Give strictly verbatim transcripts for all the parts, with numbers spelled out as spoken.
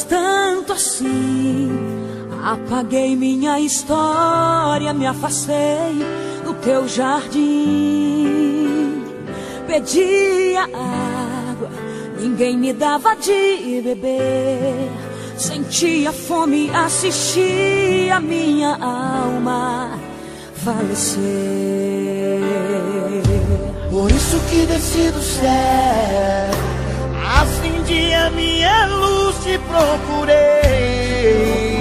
amas tanto assim. Apaguei minha história, me afastei do teu jardim. Pedia água, ninguém me dava de beber. Sentia fome, assistia minha alma falecer. Por isso que desci do céu, acendi a minha luz, te procurei.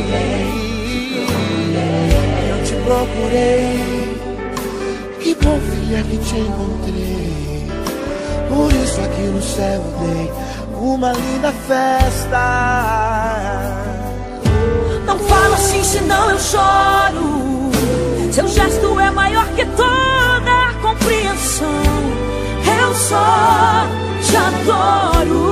Eu te procurei, que bom, filha, que te encontrei. Por isso aqui no céu dei uma linda festa. Não fala assim, senão eu choro. Seu gesto é maior que toda a compreensão. Eu só te adoro.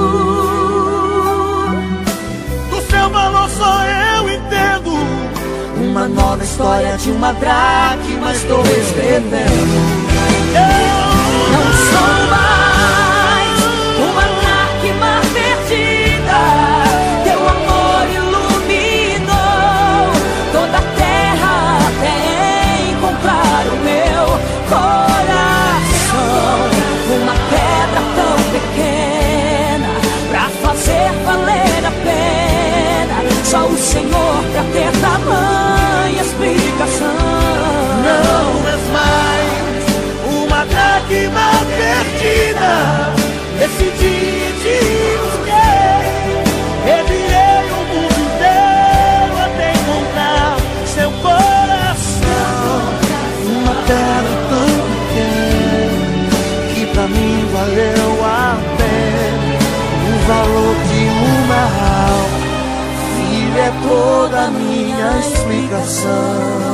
Do seu valor só eu entendo. Uma nova história de uma dracma estou escrevendo. Eu não sou mais uma dracma perdida. Teu amor iluminou toda a terra até encontrar o meu coração. Uma pedra tão pequena pra fazer valer a pena. Só o Senhor pra ter tamanha explicação. Não és mais uma dracma perdida. Decidi te busquei. Revirei o mundo inteiro até encontrar seu coração. Uma terra tão pequena que pra mim valeu a pena. O valor de uma alma, filha, é toda a minha explicação.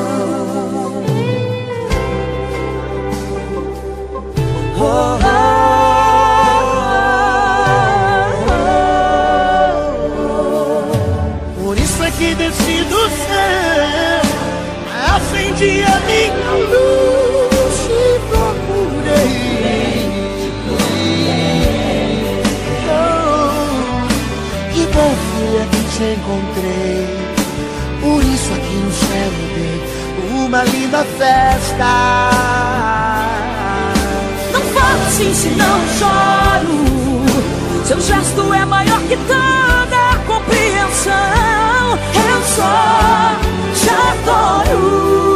Oh, oh, oh, oh. Por isso é que desci do céu, acendi a minha luz e procurei. Oh, que bom, filha, que te encontrei. Por isso aqui no céu eu dei uma linda festa. Assim, se não choro, seu gesto é maior que toda a compreensão. Eu só te adoro.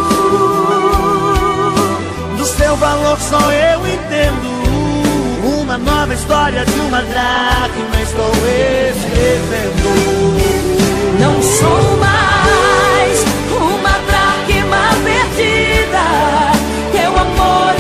Do seu valor só eu entendo. Uma nova história de uma dracma estou escrevendo. Não sou mais uma dracma perdida. Teu amor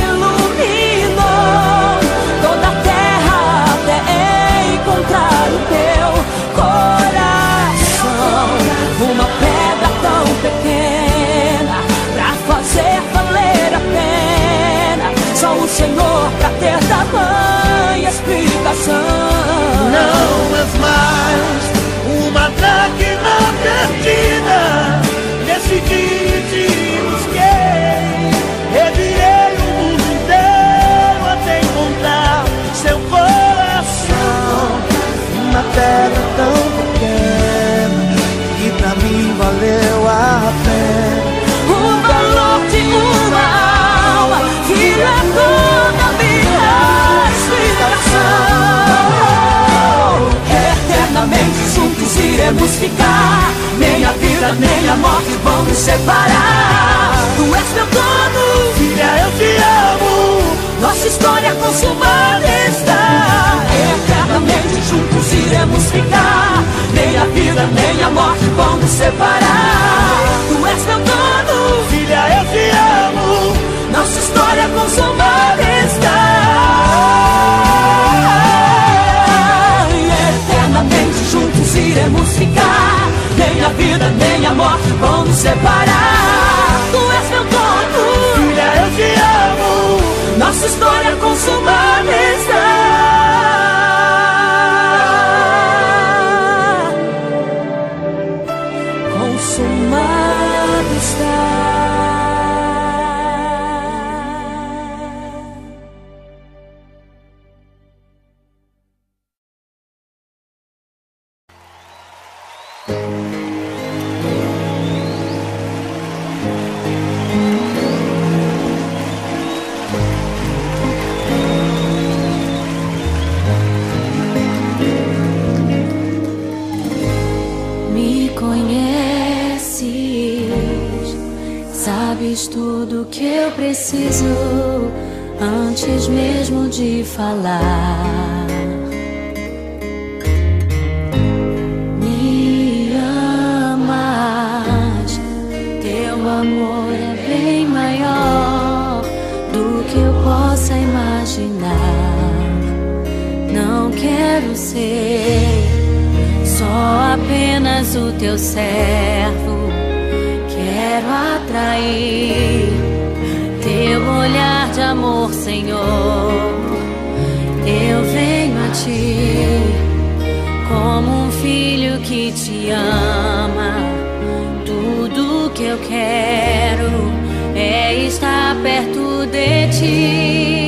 encontrar o teu coração. Uma pedra tão pequena pra fazer valer a pena. Só o Senhor pra ter tamanha explicação. Não és mais uma dracma perdida. Decidi te busquei. Revirei o mundo inteiro até encontrar seu coração. Uma terra tão pequena que pra mim valeu a pena. O valor de uma alma que é toda a minha explicação. Eternamente juntos iremos ficar. Nem a vida nem a morte vão nos separar. Tu és meu dono, filha, eu te amo. Nossa história consumada está. Eternamente juntos iremos ficar. Nem a vida nem a morte vão nos separar. Tu és meu dono, filha, eu te amo. Nossa história consumada está. Eternamente juntos iremos ficar. Nem a vida nem a morte vão nos separar. Tu és meu dono, filha, eu te amo. Nossa história consumada está. Consumada está. Sabes tudo que eu preciso antes mesmo de falar. Me amas, teu amor é bem maior do que eu possa imaginar. Não quero ser só apenas o teu servo. Quero atrair teu olhar de amor, Senhor. Eu venho a ti como um filho que te ama. Tudo que eu quero é estar perto de ti.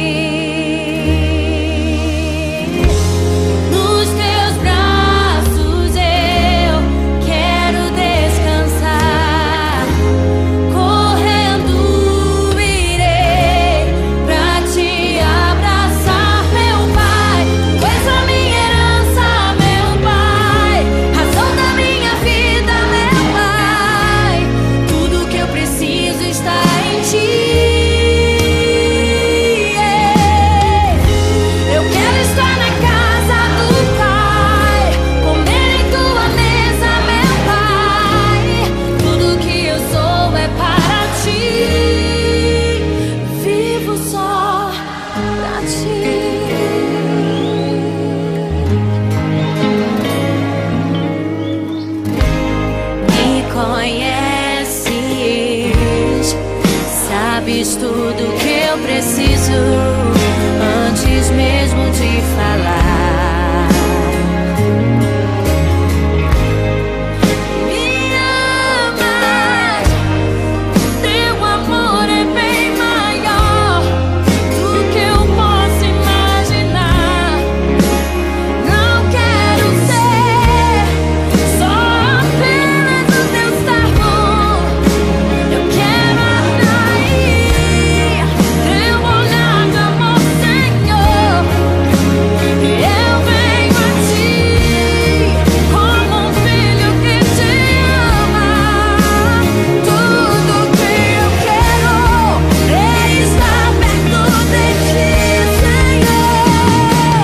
Tudo que eu preciso antes mesmo de falar. Me amas, teu amor é bem maior do que eu posso imaginar. Não quero ser só apenas o teu servo. Eu quero atrair teu olhar de amor, Senhor. Eu venho a ti como um filho que te ama. Tudo que eu quero é estar perto de ti, Senhor.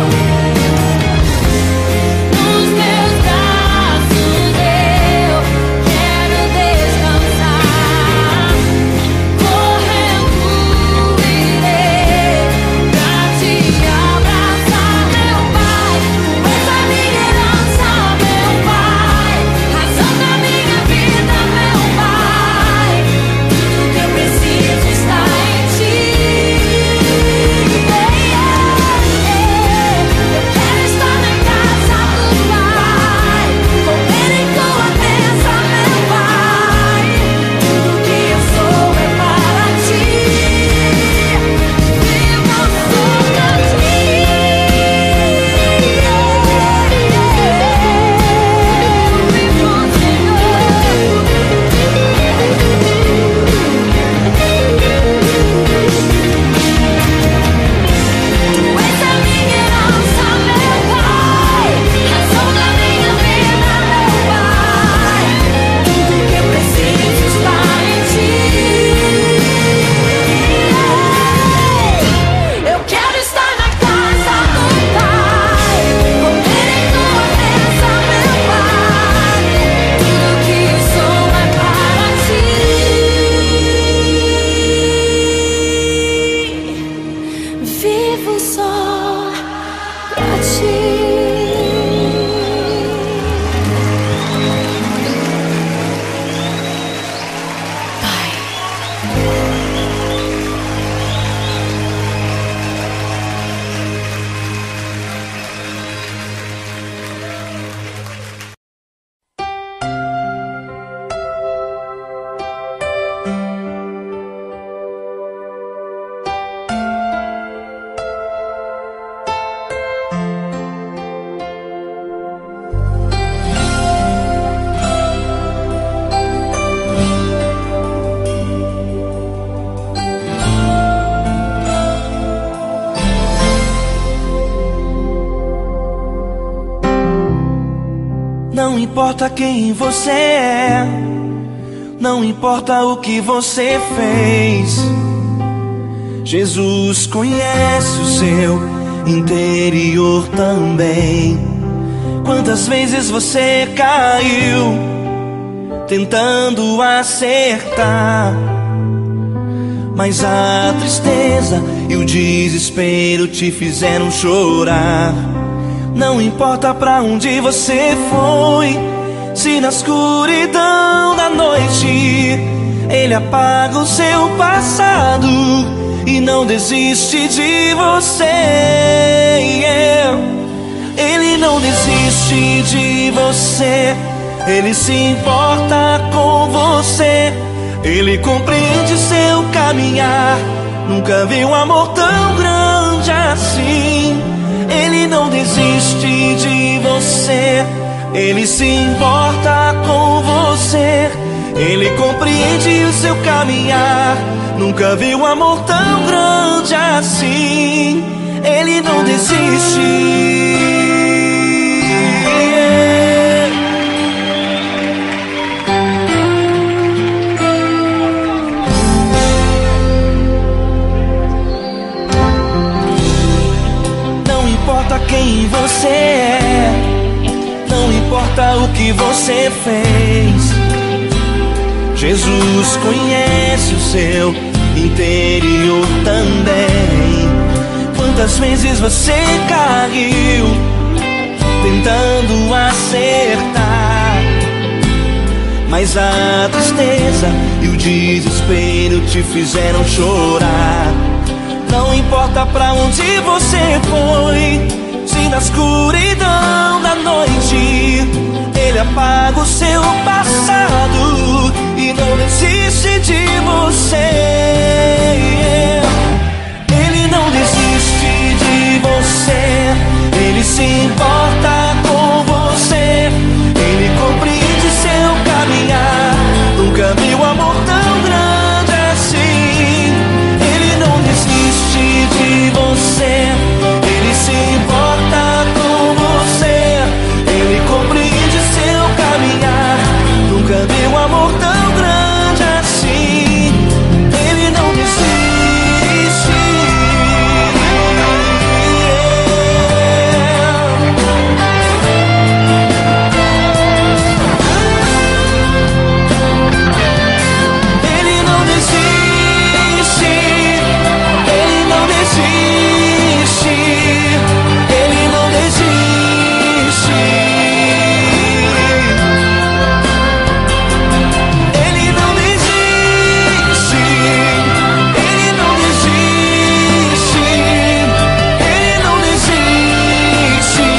Nos teus braços eu quero descansar. Correndo irei pra te abraçar, meu Pai. Tu és a minha herança, meu Pai. Razão da minha vida, meu Pai. Tudo que eu preciso está em ti. Eu quero estar na casa do Pai, comer em tua mesa, meu Pai. Tudo que eu sou é para ti. Vivo só pra ti. Vivo, Tu és a minha herança, meu Pai. Razão da minha vida, meu Pai. Tudo que eu preciso está em ti. Eu quero estar na casa do Pai, comer em tua mesa, meu Pai. Tudo que eu sou é para ti. Vivo só pra ti. Pai. Não importa quem você é, Não importa o que você fez, Jesus conhece o seu interior também. Quantas vezes você caiu tentando acertar, mas a tristeza e o desespero te fizeram chorar. Não importa pra onde você foi, se na escuridão da noite Ele apaga o seu passado e não desiste de você. Ele não desiste de você, Ele se importa com você. Ele compreende seu caminhar, nunca vi um amor tão grande assim. Ele não desiste de você, Ele se importa com você. Ele compreende o seu caminhar, nunca vi um amor tão grande assim. Ele não desiste. Não importa quem você é, não importa o que você fez, Jesus conhece o seu interior também. Quantas vezes você caiu tentando acertar, mas a tristeza e o desespero te fizeram chorar. Não importa pra onde você foi, se na escuridão da noite Ele apaga o seu passado e não desiste de você. Ele não desiste de você, Ele se importa com você. Ele compreende seu caminhar, nunca vi um amor tão grande assim. Ele não desiste de você, Ele se importa com você. Ele compreende seu caminhar, nunca vi um amor tão grande assim. Ele não desiste. Ele não desiste. Ele não desiste. Ele não desiste. Ele não desiste. Ele não desiste. Ele não desiste.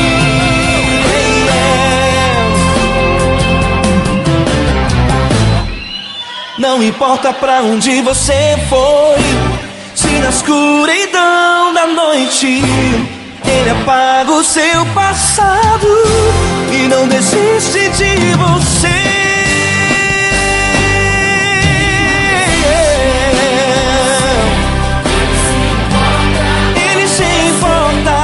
Não importa pra onde você foi, se na escuridão da noite Ele apaga o seu passado e não desiste de você. Ele se importa,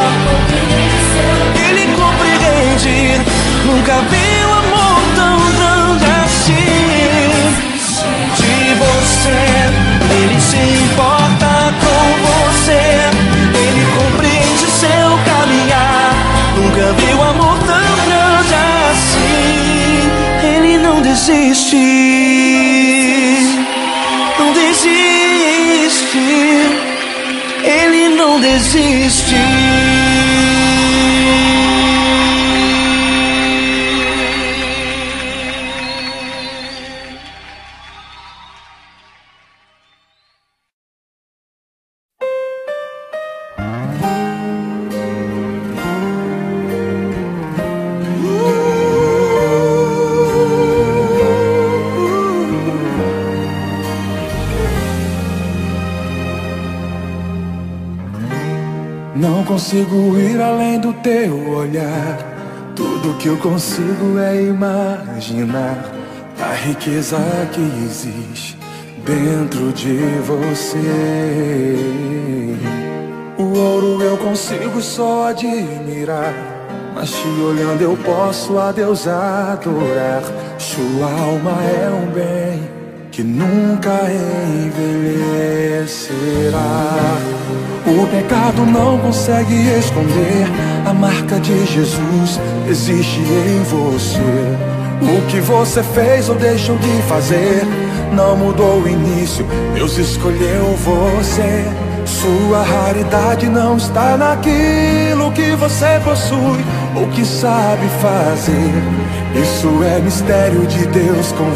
Ele compreende, nunca vi um amor tão grande assim. De você, Ele se importa com você. Ele compreende seu caminhar, nunca vi um amor tão grande assim. Ele não desiste, não desiste. Ele não desiste. Não consigo ir além do teu olhar. Tudo que eu consigo é imaginar a riqueza que existe dentro de você. O ouro eu consigo só admirar, mas te olhando eu posso a Deus adorar. Sua alma é um bem que nunca envelhecerá. O pecado não consegue esconder a marca de Jesus existe em você. O que você fez ou deixou de fazer não mudou o início, Deus escolheu você. Sua raridade não está naquilo que você possui ou que sabe fazer. Isso é mistério de Deus com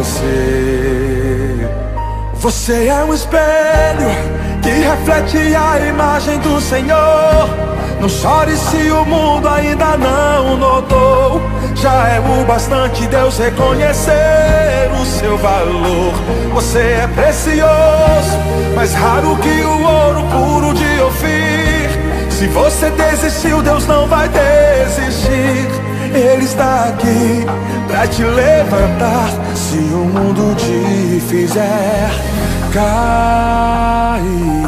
você. Você é um espelho que reflete a imagem do Senhor. Não chore se o mundo ainda não notou. Já é o bastante Deus reconhecer o seu valor. Você é precioso, mais raro que o ouro puro de Ofir. Se você desistiu, Deus não vai desistir. Ele está aqui pra te levantar se o mundo te fizer cair.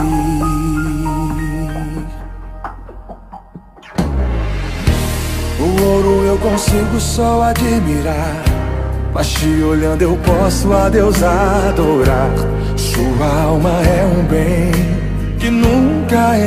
O ouro eu consigo só admirar, mas te olhando eu posso a Deus adorar. Sua alma é um bem que nunca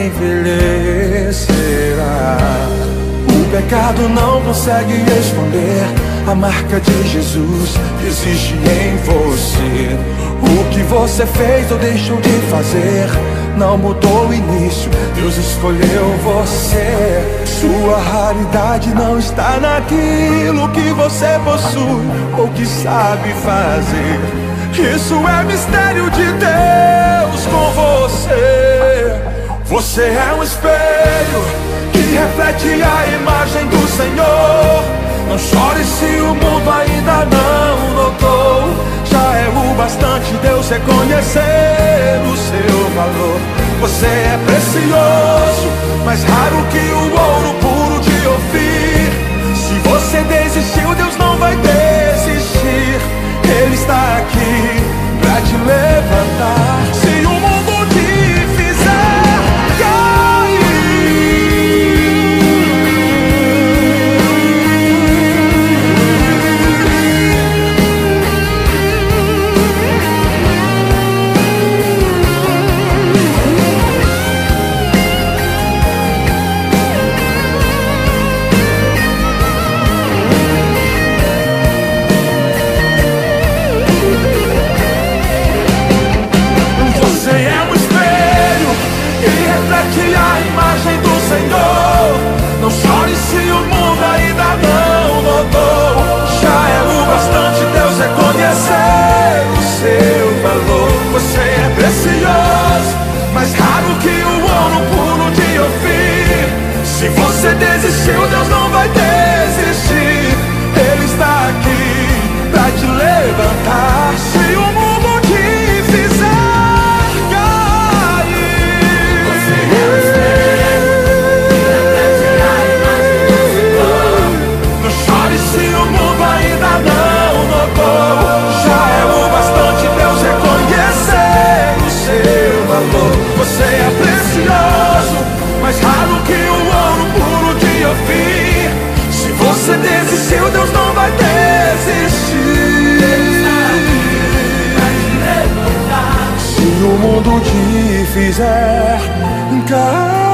envelhecerá. O pecado não consegue esconder a marca de Jesus que existe em você. O que você fez ou deixou de fazer não mudou o início, Deus escolheu você. Sua raridade não está naquilo que você possui ou que sabe fazer. Isso é mistério de Deus com você. Você é um espelho que reflete a imagem do Senhor. Não chore se o mundo ainda não notou. Já é o bastante Deus reconhecer o seu valor. Você é precioso, mais raro que o ouro puro de Ofir. Se você desistiu, Deus não vai desistir. Ele está aqui pra te levantar se o mundo te fizer cair. A imagem do Senhor. Não chore se o mundo ainda não notou. Já é o bastante Deus reconhecer o seu valor. Você é precioso, mais raro que o ouro puro de Ofir. Se você desistiu, Deus não vai desistir. Ele está aqui pra te levantar se o mundo te fizer. Você é precioso, mais raro que o ouro puro de Ofir. Se você desistiu, Deus não vai desistir. Se o mundo te fizer cair.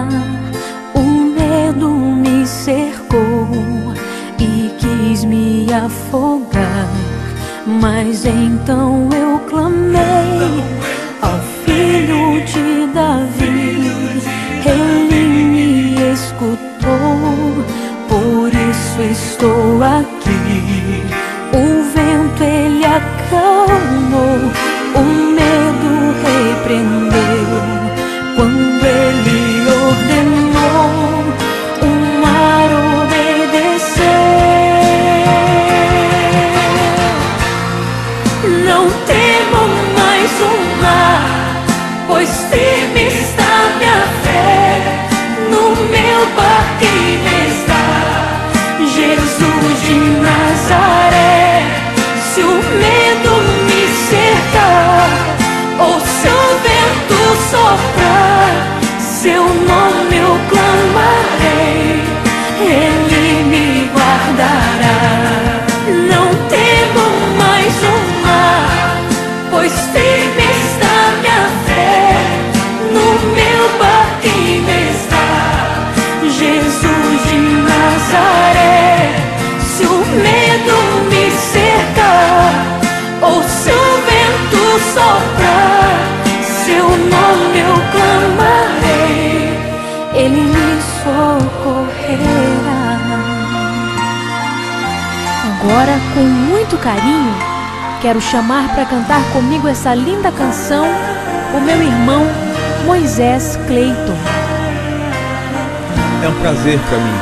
Me afogar. Mas então eu clamei ao Filho de Davi, ele me escutou, por isso estou aqui. O vento ele acalmou, o medo repreendeu, quando ele ordenou, o mar obedeceu. Não temo mais o mar, pois firme está minha fé. No meu barquinho está Jesus de Nazaré. Se o medo me cercar, ou se o vento soprar, seu nome eu clamarei, ele me guardará. Não temo mais o mar, pois firme está minha fé. No meu barquinho está Jesus de Nazaré. Se o medo me cercar, ou se o vento soprar, seu nome eu clamarei, ele me socorrerá. Agora, com muito carinho, quero chamar para cantar comigo essa linda canção o meu irmão Moisés Cleiton. É um prazer para mim.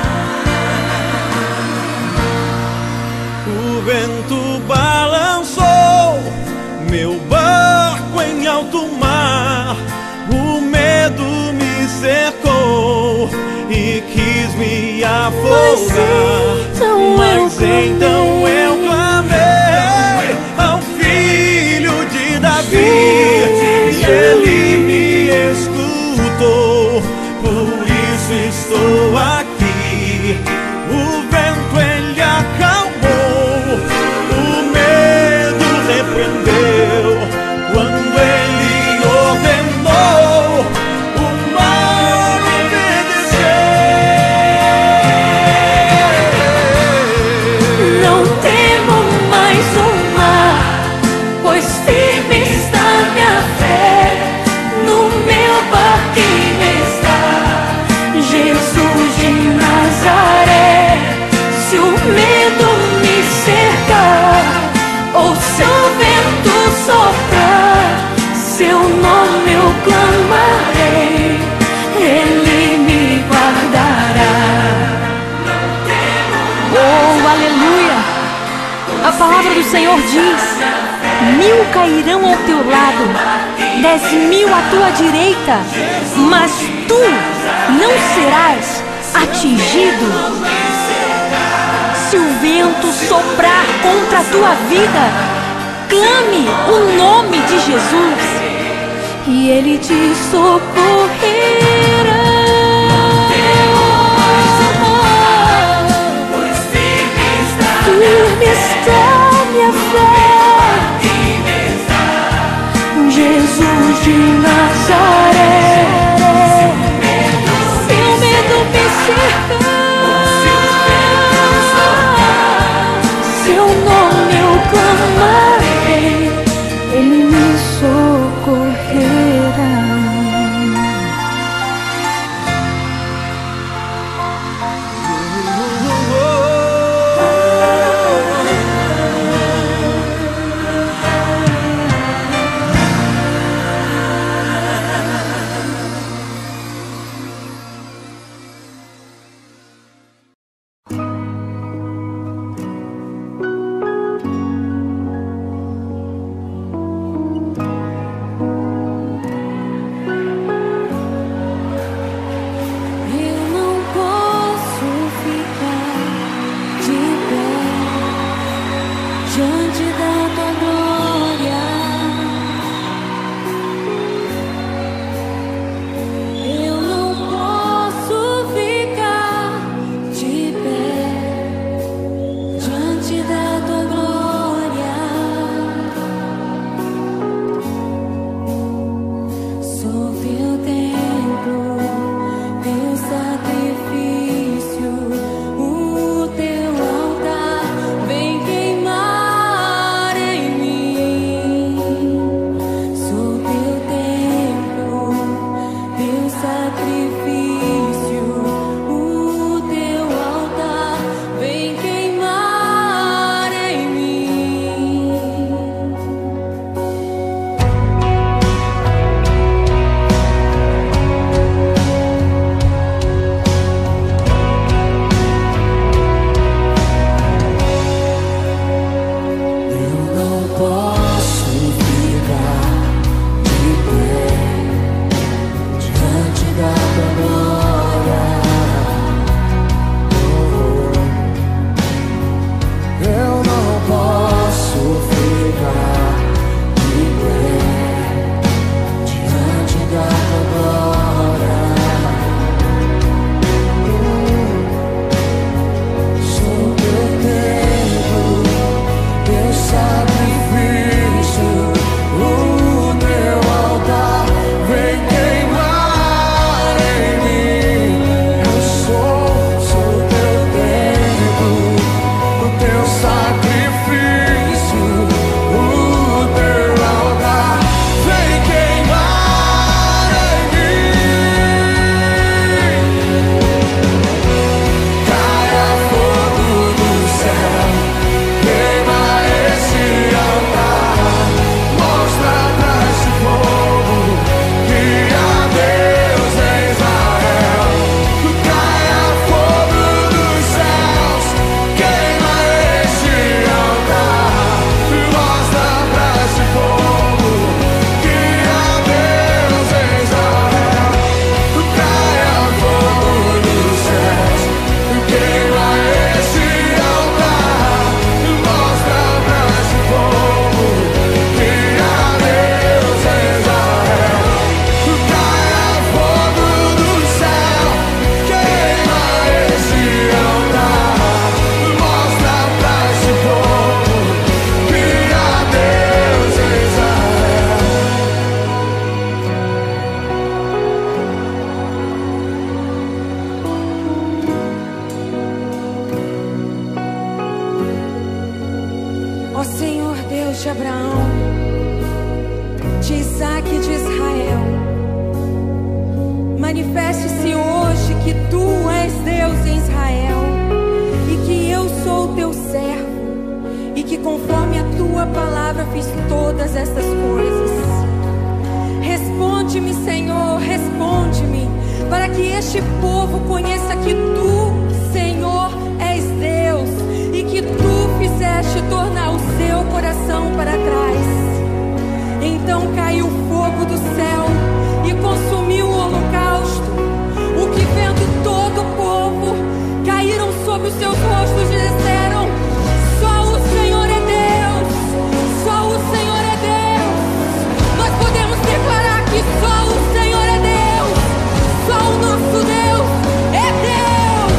O vento balançou meu barco em alto mar, o medo me cercou e quis me afogar. Mas então eu clamei ao Filho de Davi, e ele me escutou, por isso estou aqui. O vento ele acalmou, o medo repreendeu, quando ele ordenou, o mar obedeceu. Não temo mais o mar, pois firme está minha fé. No meu barquinho está Jesus de Nazaré. Se o medo me cercar, ou se o vento soprar, seu nome eu clamarei, ele me guardará. Oh, aleluia! A palavra do Senhor diz: mil cairão ao teu lado, dez mil à tua direita, mas tu não serás atingido. Se o vento soprar contra a tua vida, clame o nome de Jesus e ele te socorrerá. Firme está minha fé, Jesus de Nazaré. Se o medo me cercar, seu nome eu clamarei, ele me socorrerá. manifeste-se hoje que tu és Deus em Israel e que eu sou teu servo e que conforme a tua palavra fiz todas estas coisas. Responde-me, Senhor, responde-me, para que este povo conheça que tu, Senhor, és Deus e que tu fizeste tornar o seu coração para trás. Então caiu fogo do céu e consumiu o holocausto, o que vendo todo o povo, caíram sobre os seus rostos e disseram: só o Senhor é Deus, só o Senhor é Deus. Nós podemos declarar que só o Senhor é Deus, só o nosso Deus é Deus.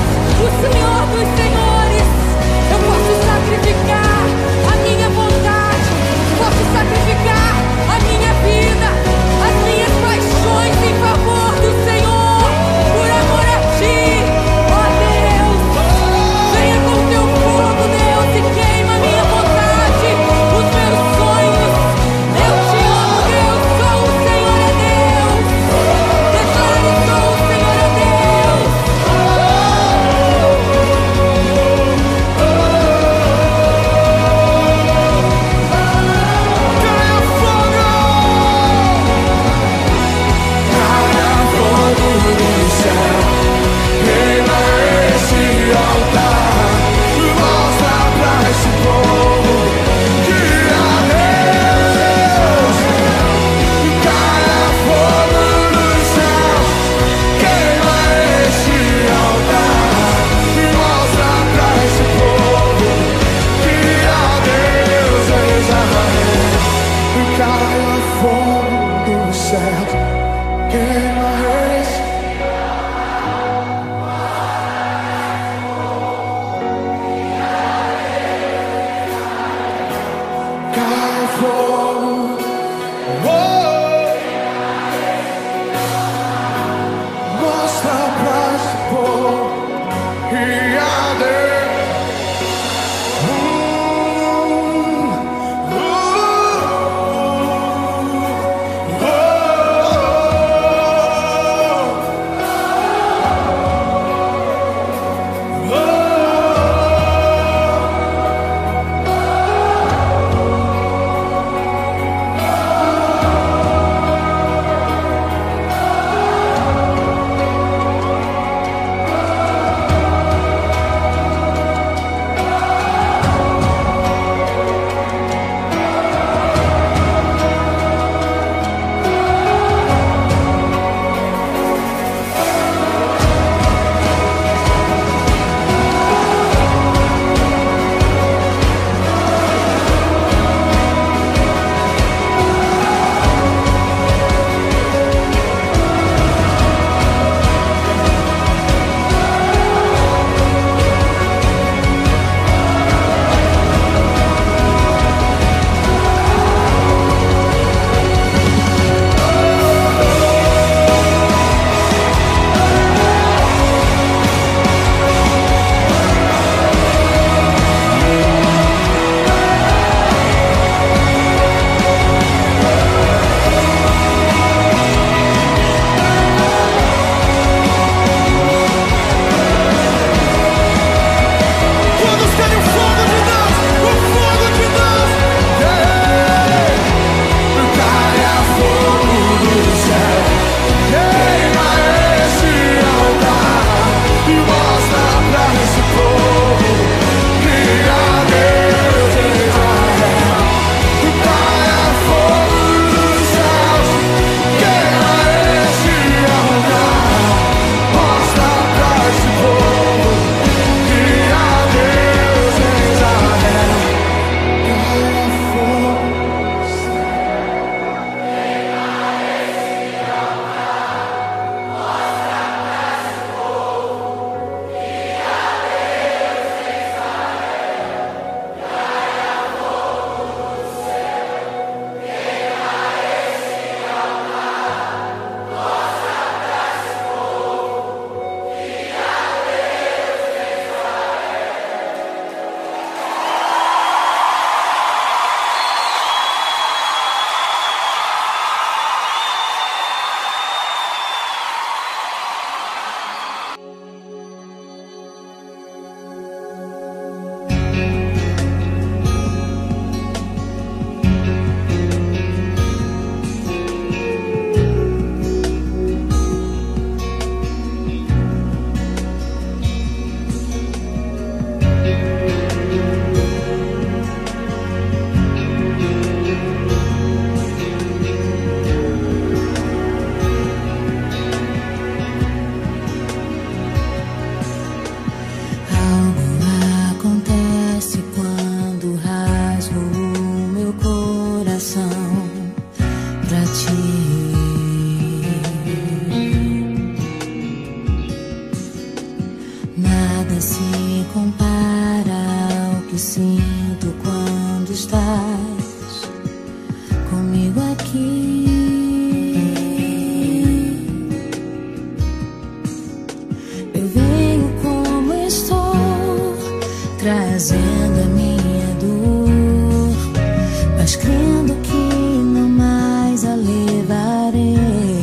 trazendo a minha dor, mas crendo que não mais a levarei.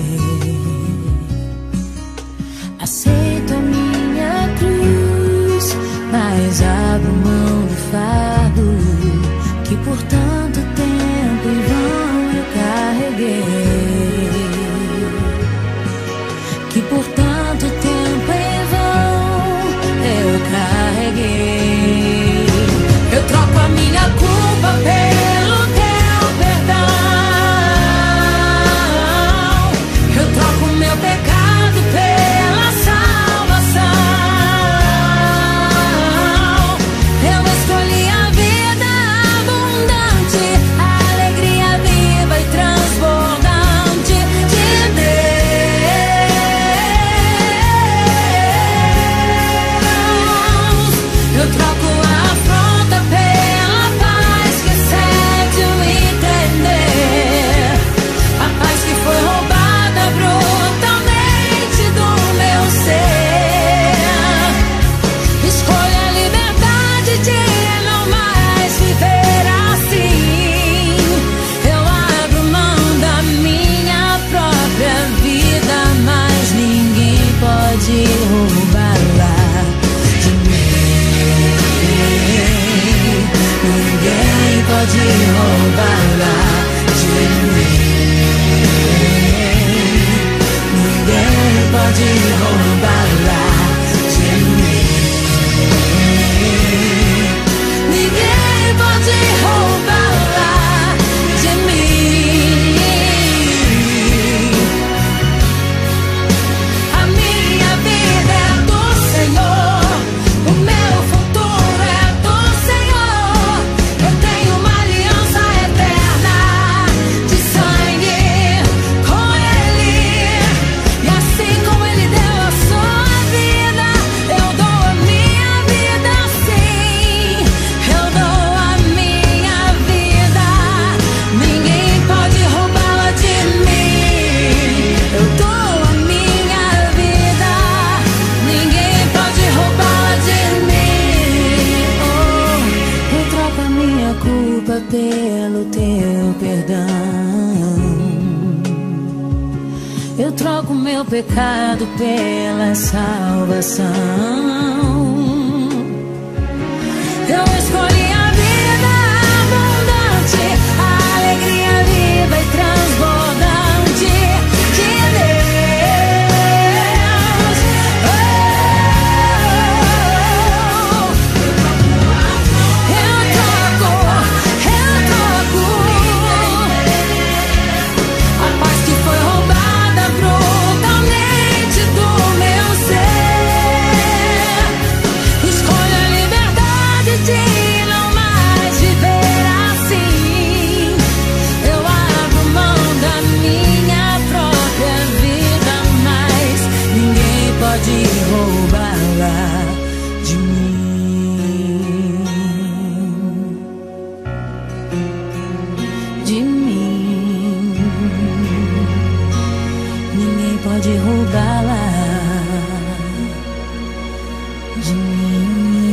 Aceito a minha cruz, mas abro mão do fardo que por tanto tempo em vão eu carreguei, que por tanto tempo em vão eu carreguei. Eu troco a minha culpa pelo teu perdão, eu troco o meu pecado pela salvação. Eu escolhi a vida abundante, a alegria viva e transbordante de Deus. Eu troco a afronta pela paz que excede o entender, a paz que foi roubada brutalmente do meu ser. Escolho a liberdade de não mais viver assim. Eu abro mão da minha própria vida, mas ninguém pode roubá-la de mim. Ninguém pode roubá-la de mim. Ninguém pode roubá-la de mim. Ninguém pode roubá-la de mim. A minha vida é do Senhor, o meu futuro é do Senhor. Eu tenho uma aliança eterna de sangue com Ele, e assim como Ele deu a sua vida, eu dou a minha vida sim. Eu dou a minha vida, ninguém pode roubá-la de mim. Eu dou a minha vida, ninguém pode roubá-la de mim. Oh, eu troco a minha culpa pelo teu perdão, eu troco meu pecado pela salvação. Eu escolhi a vida abundante, a alegria viva e transbordante de Deus. Oh, eu troco, eu troco a paz que foi roubada brutalmente do meu ser. Escolho a liberdade de não mais viver assim. Eu abro mão da minha própria vida, mas ninguém pode roubá-la de mim. De mim. Ninguém pode roubá-la de mim.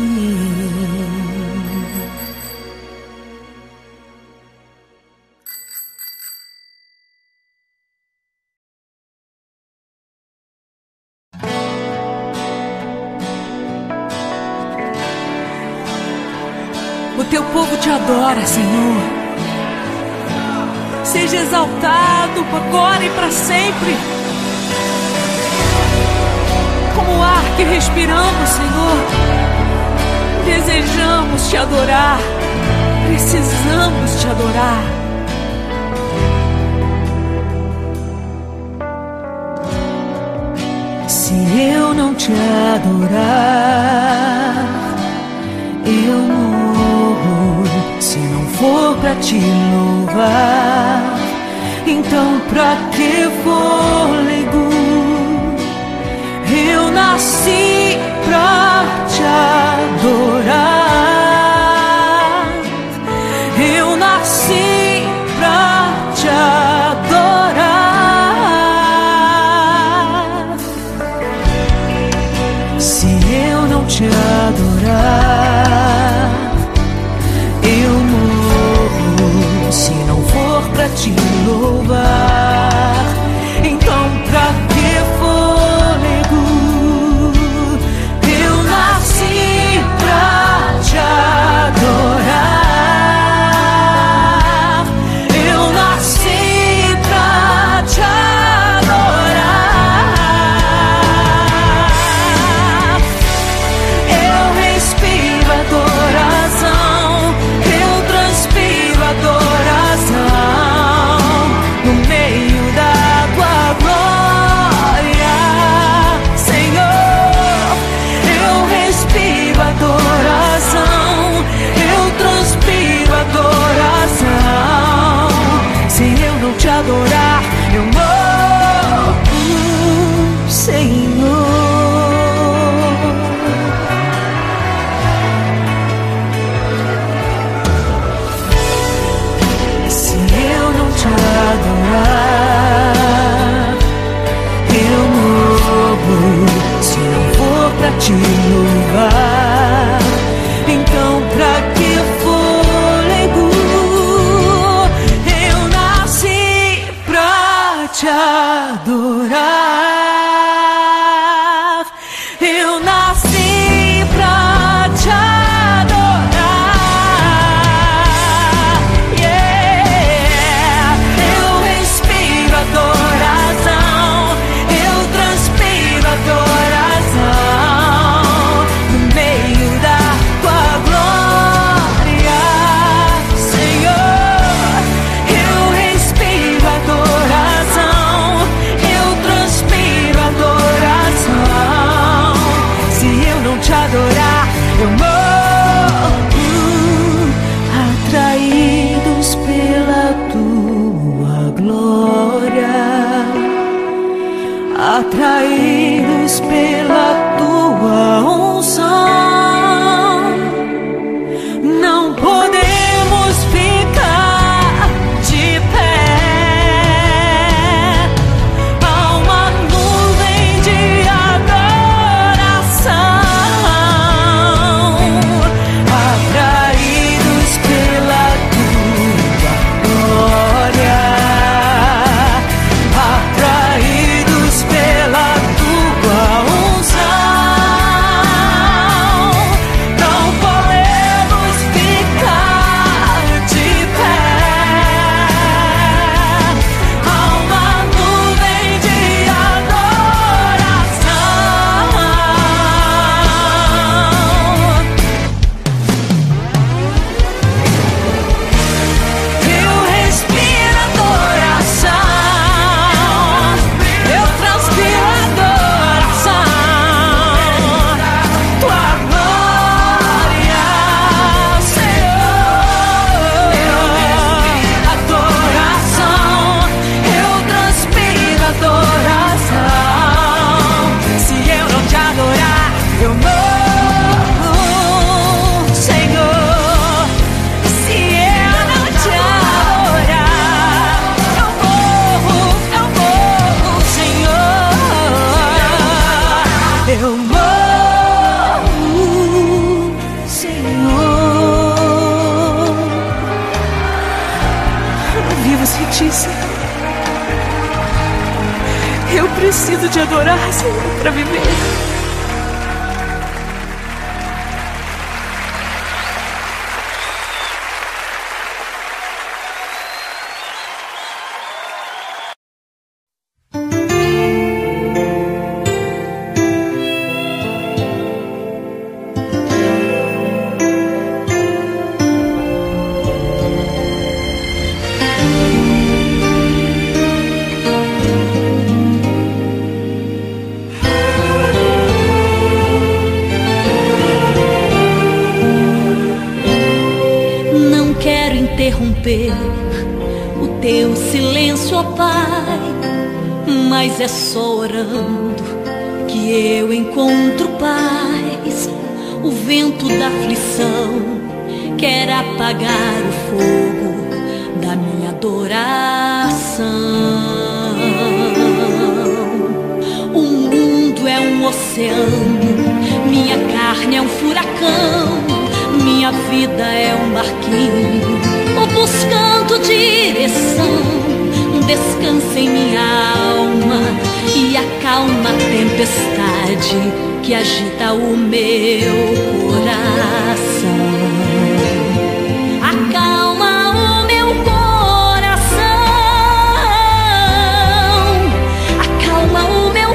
O teu povo te adora, Senhor. Seja exaltado agora e para sempre. Como o ar que respiramos, Senhor, desejamos te adorar. Precisamos te adorar. Se eu não te adorar, eu morro. Se não for pra te louvar, então pra que fôlego? Eu nasci pra te adorar. Eu nasci pra te adorar. Se eu não te adorar, atraídos pela tua unção. Não podemos ficar de pé. Há uma nuvem de adoração, atraídos pela tua glória, atraídos pela tua unção. Não podemos ficar de pé. Há uma nuvem de adoração. Eu respiro adoração, eu transpiro adoração. Tua glória, Senhor. Adoração, eu transpiro adoração. Se eu não te adorar, eu morro, Senhor. Se eu não te adorar, eu morro, eu morro, Senhor. Eu morro, Senhor. Eu não vivo sem ti, Senhor. Eu preciso te adorar, Senhor, para viver. Não quero interromper o teu silêncio, ó Pai, mas é só orando que eu encontro paz. O vento da aflição quer apagar o fogo da minha adoração. O mundo é um oceano, minha carne é um furacão, minha vida é um barquinho, vou buscando direção. Descansa em minha alma e acalma a tempestade que agita o meu coração. Acalma o meu coração, acalma o meu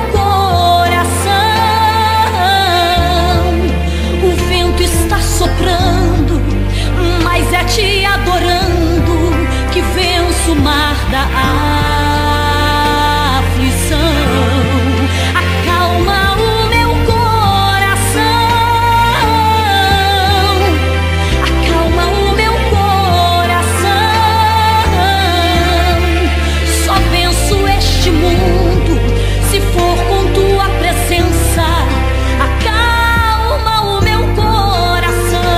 coração. O vento está soprando, mas é te adorando que venço o mar da aflição. Acalma o meu coração, acalma o meu coração. Só venço este mundo se for com tua presença. Acalma o meu coração.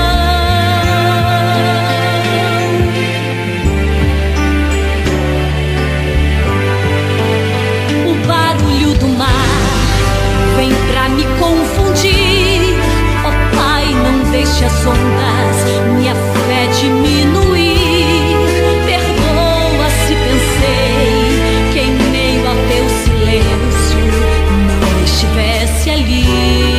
O barulho do mar vem pra me confundir. Ó Pai, não deixe as ondas minha fé diminuir. Perdoa se pensei que em meio ao teu silêncio não estivesse ali.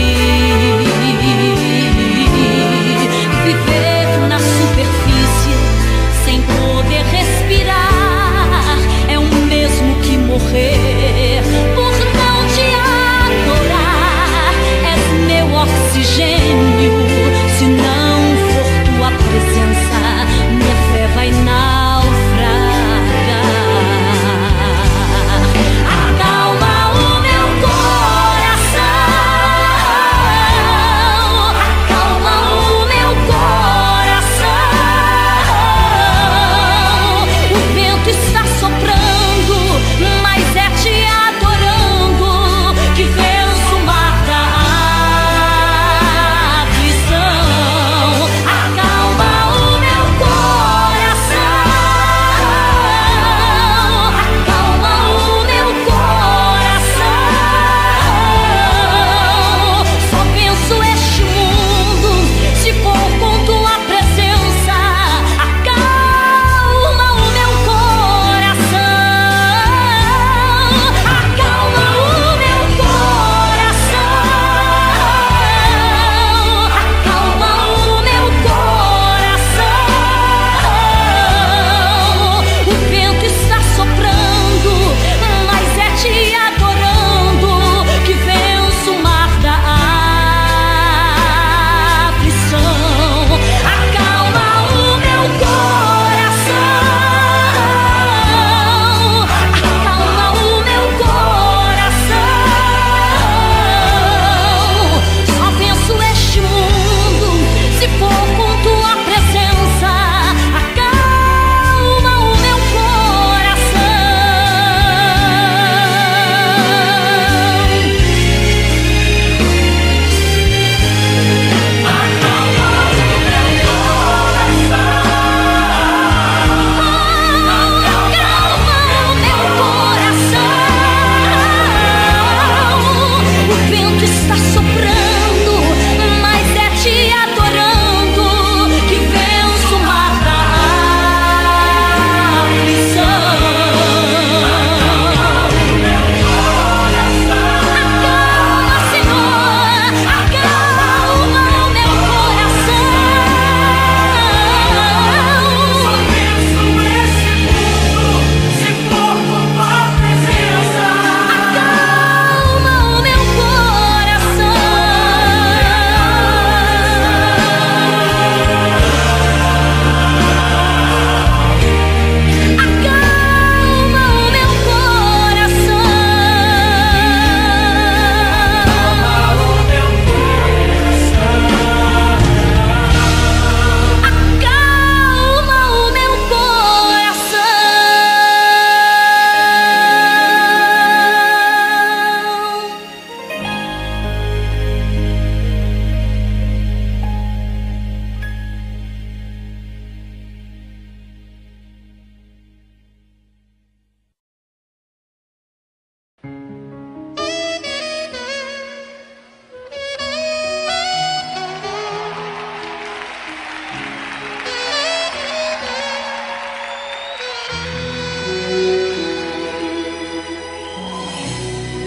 Viver na superfície sem poder respirar é o mesmo que morrer por não te adorar. És meu oxigênio, se não for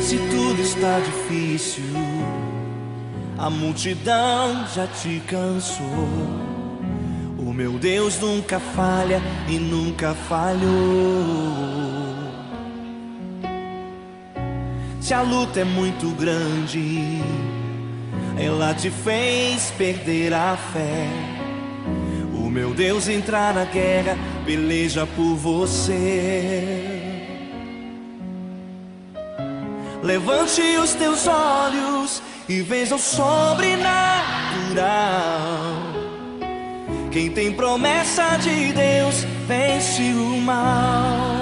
Se tudo está difícil, a multidão já te cansou. O meu Deus nunca falha e nunca falhou. Se a luta é muito grande, ela te fez perder a fé. O meu Deus entrar na guerra, peleja por você. Levante os teus olhos e veja o sobrenatural. Quem tem promessa de Deus vence o mal.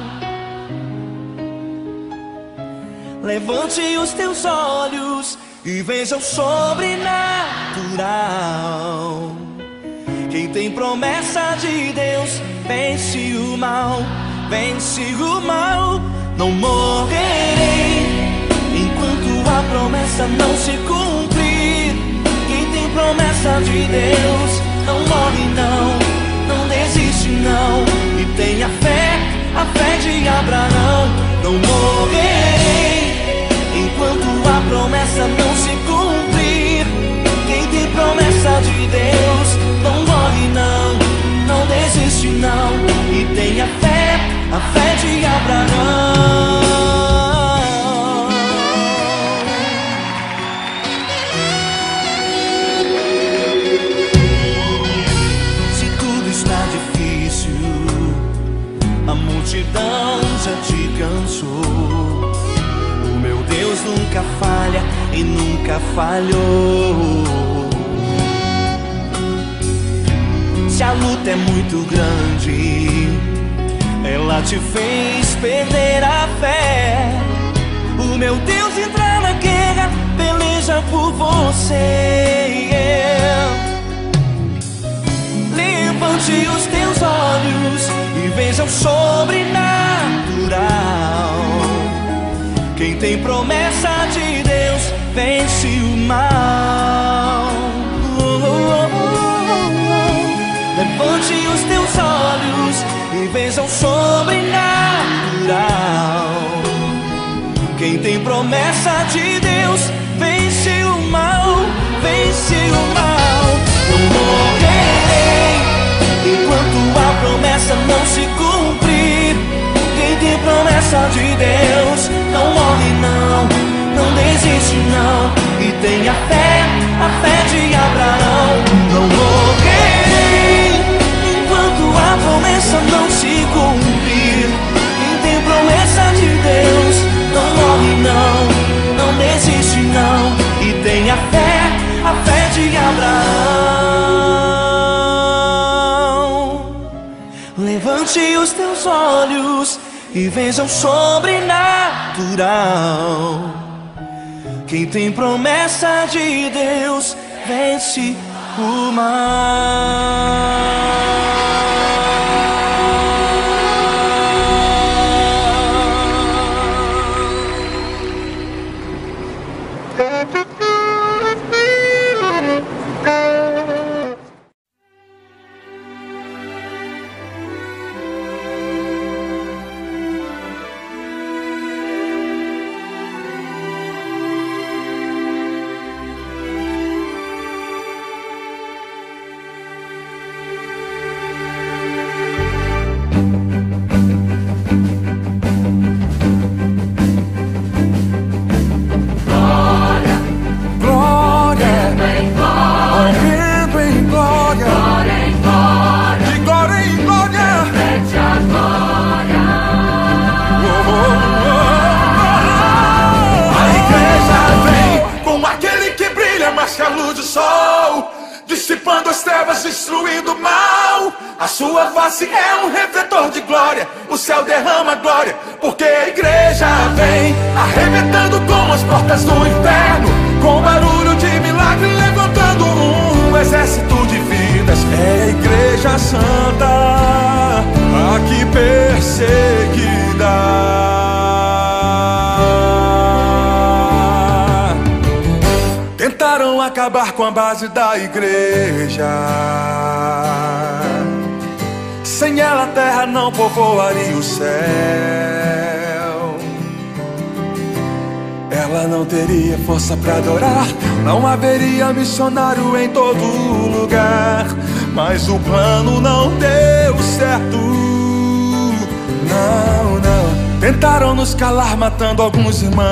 Levante os teus olhos e veja o sobrenatural. Quem tem promessa de Deus vence o mal, vence o mal. Não morrerei enquanto a promessa não se cumprir. Quem tem promessa de Deus não morre não, não desiste não. E tenha fé, a fé de Abraão. Não morrerei enquanto a promessa não se cumprir. Quem tem promessa de Deus não morre não, não desiste não. E tenha fé, a fé de Abraão. Se tudo está difícil, a multidão já te cansou. O meu Deus nunca falha e nunca falhou. Se a luta é muito grande, ela te fez perder a fé. O meu Deus entrar na guerra, peleja por você. Levante os teus olhos e veja o sobrenatural. Quem tem promessa de Deus vence o mal. Levante os teus olhos e veja o sobrenatural. Quem tem promessa de Deus vence o mal, vence o mal. Não morrerei enquanto a promessa não se cumprir. Quem tem promessa de Deus não morre não, não desiste não. E tenha fé, a fé de Abraão. Não morrerei enquanto a promessa não se cumprir. Quem tem promessa de Deus não morre não, não desiste não. E tenha fé, a fé de Abraão. Levante os teus olhos e veja o sobrenatural. Quem tem promessa de Deus vence o mal. Destruindo o mal, a sua face é um refletor de glória. O céu derrama glória, porque a igreja vem arrebentando com as portas do inferno, com barulho de milagre, levantando um exército de vidas. É a igreja santa, aqui perseguida. Tentaram acabar com a base da igreja. Sem ela a terra não povoaria o céu. ela não teria força pra adorar. Não haveria missionário em todo lugar. Mas o plano não deu certo. Não, não. Tentaram nos calar matando alguns irmãos,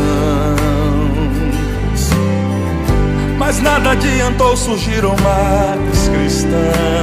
mas nada adiantou, surgiram mais cristãos,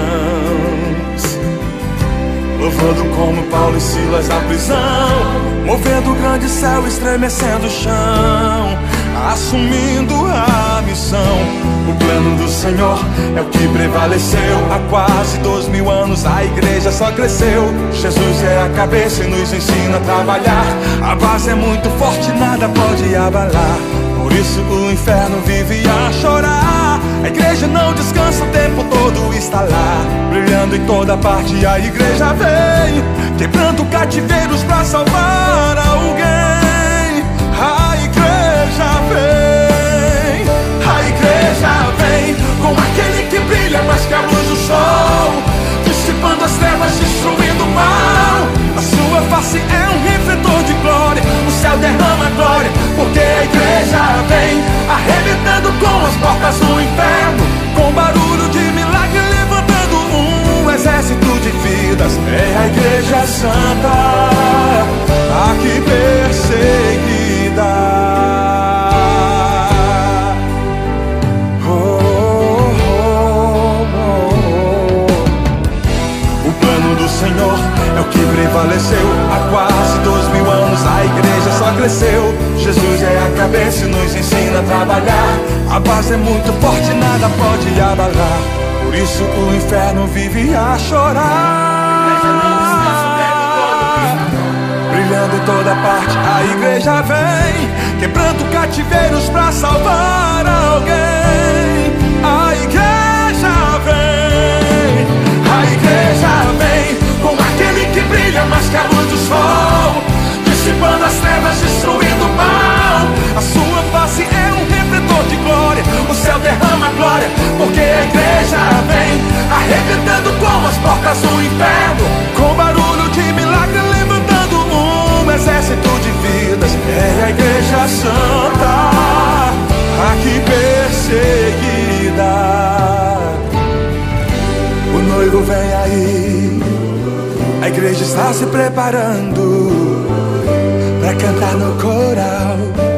louvando como Paulo e Silas na prisão, movendo o grande céu, estremecendo o chão, assumindo a missão. O plano do Senhor é o que prevaleceu. Há quase dois mil anos a igreja só cresceu. Jesus é a cabeça e nos ensina a trabalhar. A base é muito forte, nada pode abalar. Por isso o inferno vive a chorar. A igreja não descansa, o tempo todo está lá, brilhando em toda parte. A igreja vem, quebrando cativeiros pra salvar alguém. A igreja vem, a igreja vem, com aquele que brilha mais que a luz do sol, dissipando as trevas, destruindo o mal. A sua face é um refletor de glória, o céu derrama glória, porque a igreja vem, arrebentando com as portas do inferno, com barulho de milagre, levantando um exército de vidas. É a igreja santa, aqui perseguida. Senhor é o que prevaleceu. Há quase dois mil anos a igreja só cresceu. Jesus é a cabeça e nos ensina a trabalhar. A base é muito forte, nada pode abalar. Por isso o inferno vive a chorar. Brilhando em toda parte a igreja vem, quebrando cativeiros pra salvar alguém. A igreja vem, a igreja vem, com aquele que brilha mais que a luz do sol, dissipando as trevas, destruindo o mal. A sua face é um refletor de glória, o céu derrama glória, porque a igreja vem, arrebentando com as portas do inferno, com barulho de milagre, levantando um exército de vidas. É a igreja santa, aqui perseguida. O noivo vem aí, a igreja está se preparando para cantar no coral,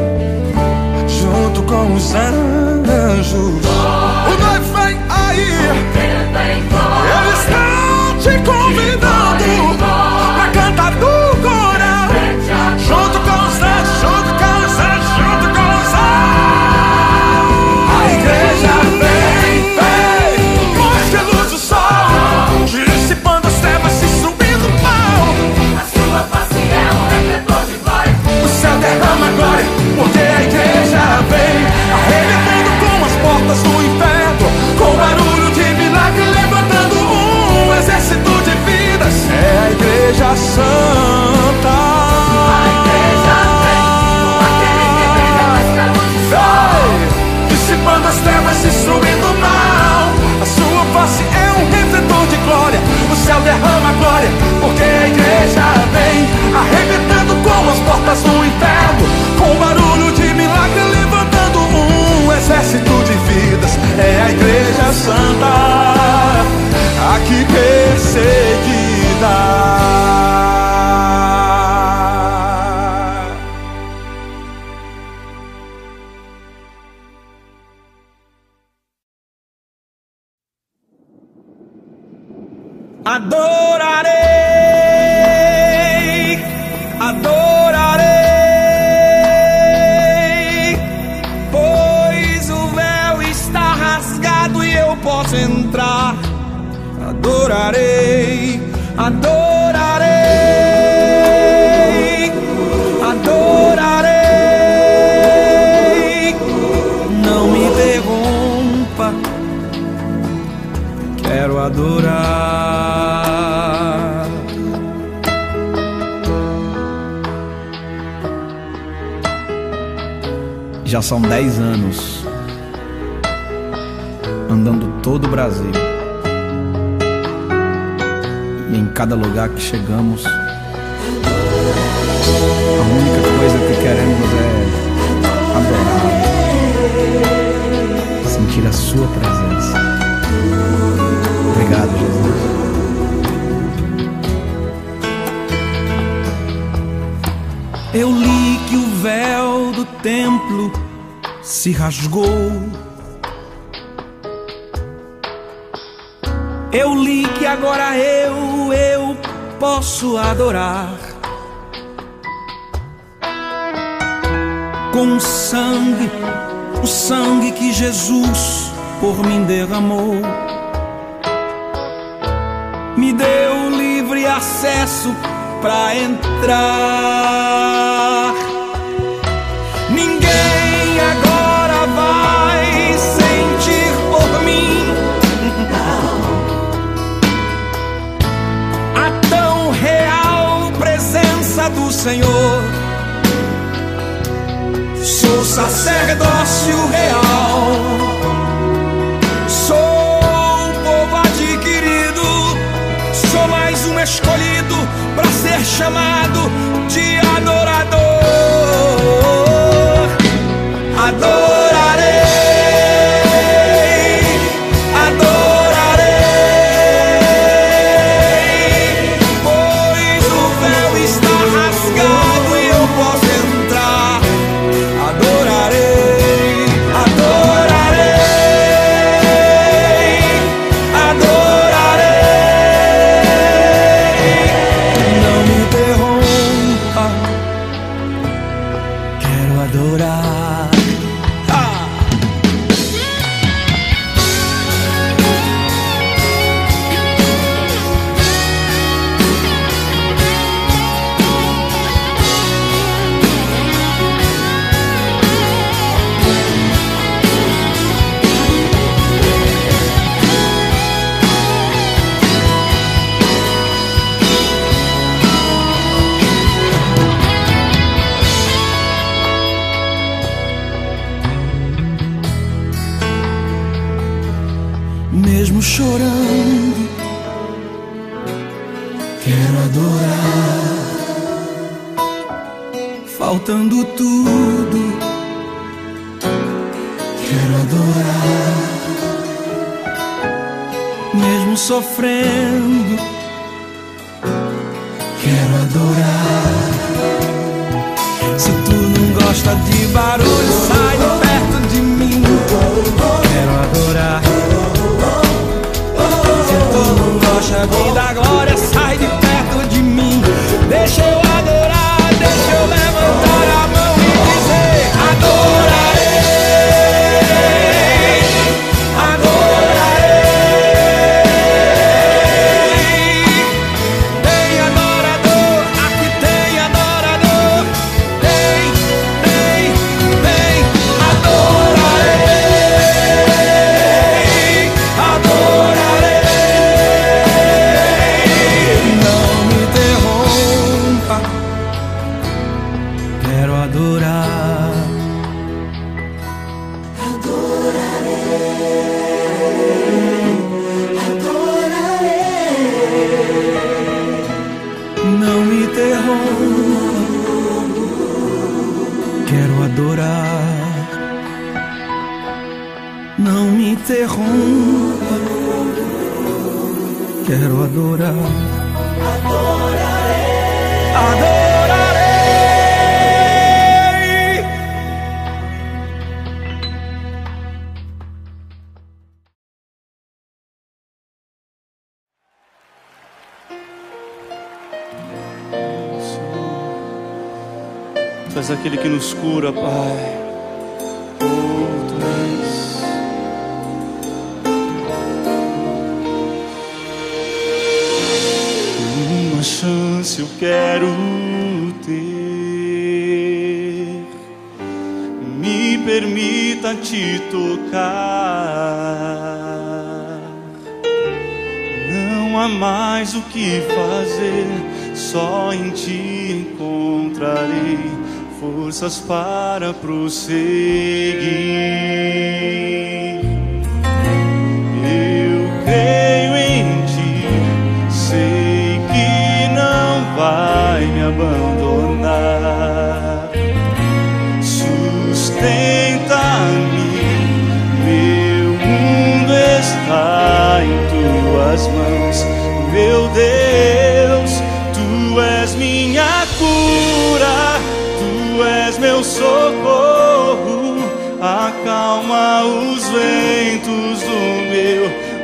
junto com os anjos. O noivo vem aí, ele está te convidando para cantar no coral, junto com os anjos, junto com os anjos, junto com os anjos. A igreja vem, vem, mais que a luz do sol, dissipando as trevas, destruindo o mal. A sua face é um refletor de glória, o céu derrama glória, porque a igreja vem, arrebentando com as portas do inferno, com barulho de milagre, levantando um exército de vidas. É a igreja santa, a igreja vem, com aquele que brilha mais que a luz do sol, dissipando as trevas, destruindo o mal. A sua face é um refletor de glória, o céu derrama glória, porque a igreja vem, arrebentando com as portas do inferno, com barulho de milagre, levantando um exército de vidas. É a igreja santa, aqui perseguida. Adorarei, adorarei, pois o véu está rasgado e eu posso entrar. Adorarei, adorarei, adorarei. Não me interrompa, quero adorar. Já são dez anos andando todo o Brasil, e em cada lugar que chegamos, a única coisa que queremos é do templo se rasgou. Eu li que agora eu, eu posso adorar com sangue, o sangue que Jesus por mim derramou. Me deu livre acesso pra entrar. Ninguém agora vai sentir por mim a tão real presença do Senhor. Sou sacerdócio real, sou povo adquirido, sou mais um escolhido para ser chamado de adorador. Adorarei, adorarei, pois o véu está rasgado e eu posso entrar. Adorarei, adorarei, adorarei. Não me interrompa, quero adorar. Ah! Mesmo chorando, quero adorar. Faltando tudo, quero adorar. Mesmo sofrendo, quero adorar. Se tu não gosta de barulho, sai de perto de mim. Quero adorar. Se tu não gosta de dar glória, sai de perto de mim. Deixa eu adorar, deixa eu levantar a mão e dizer: adorarei, adorarei. Tem adorador, aqui tem adorador. Tem, tem, tem. Adorarei, adorarei. Não me interrompa, quero adorar. Não me interrompa, quero adorar. Não me interrompa, quero adorar. Adorarei. Tu és aquele que nos cura, Pai. Oh, Tu és. Uma chance eu quero ter. Me permita te tocar. Não há mais o que fazer, só em Ti encontrarei forças para prosseguir. Eu creio em Ti, sei que não vai me abandonar. Sustenta-me, meu mundo está em Tuas mãos, meu Deus. Tu és minha cura, Tu és meu socorro.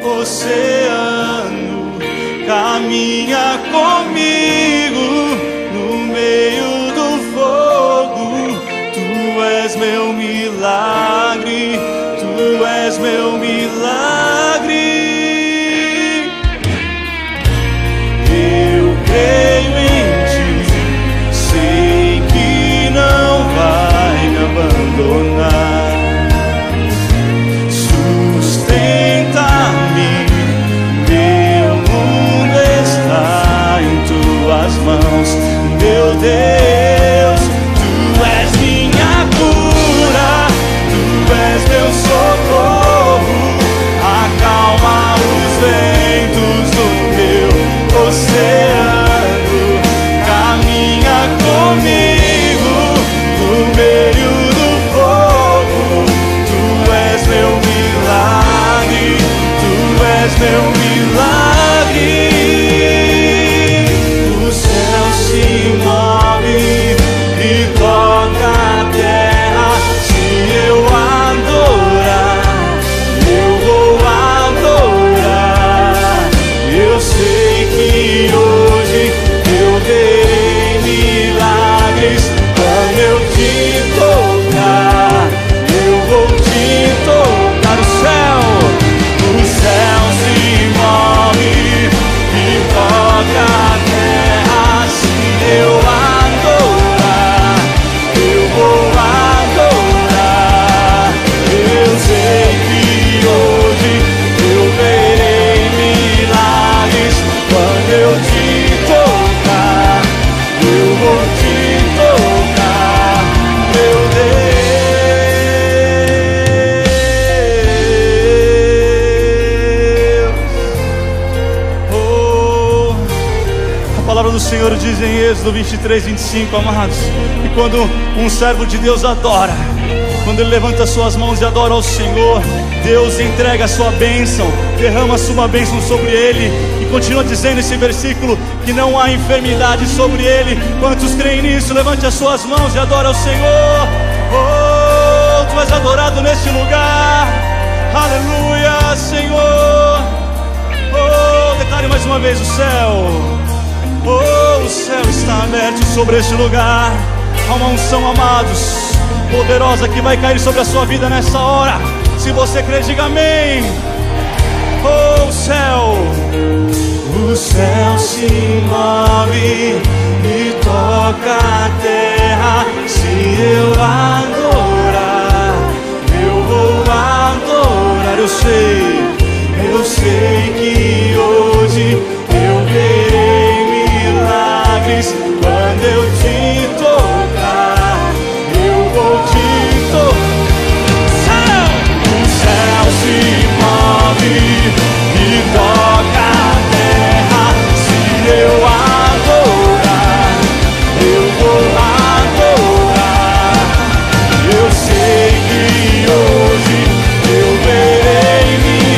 oceano, caminha comigo no meio do fogo. Tu és meu milagre, tu és meu milagre. Eu creio em ti, sei que não vai me abandonar. Sustenta-me, meu mundo está em tuas mãos, meu Deus. Tu és minha cura, tu és meu socorro. Acalma os ventos do meu oceano, caminha comigo no meio do fogo. Tu és meu milagre, tu és meu milagre. O céu se move e toca a terra. Se eu adorar, eu vou adorar. Eu sei que hoje eu verei milagres quando eu te tocar. Eu vou te tocar. O céu, o céu se move e toca a terra. Se eu adorar, eu vou adorar. Eu sei que hoje eu verei milagres quando eu te tocar. Eu vou te tocar, meu Deus. Oh, a palavra do Senhor diz em Êxodo vinte e três, vinte e cinco, amados, que quando um servo de Deus adora, quando ele levanta suas mãos e adora ao Senhor, Deus entrega a sua bênção, derrama a sua bênção sobre ele. E continua dizendo esse versículo que não há enfermidade sobre ele. Quantos creem nisso? Levante as suas mãos e adora ao Senhor. Oh, tu és adorado neste lugar. Aleluia, Senhor. Oh, declare mais uma vez: o céu, oh, o céu está aberto sobre este lugar. Há uma unção, amados, poderosa, que vai cair sobre a sua vida nessa hora. Se você crê, diga amém. Oh, o céu, o céu se move e toca a terra. Se eu adorar, eu vou adorar. Eu sei, eu sei que hoje eu verei milagres quando eu te tocar. Eu vou te tocar. O céu se move e toca a terra. Se eu adorar, eu vou adorar. Eu sei que hoje eu verei milagres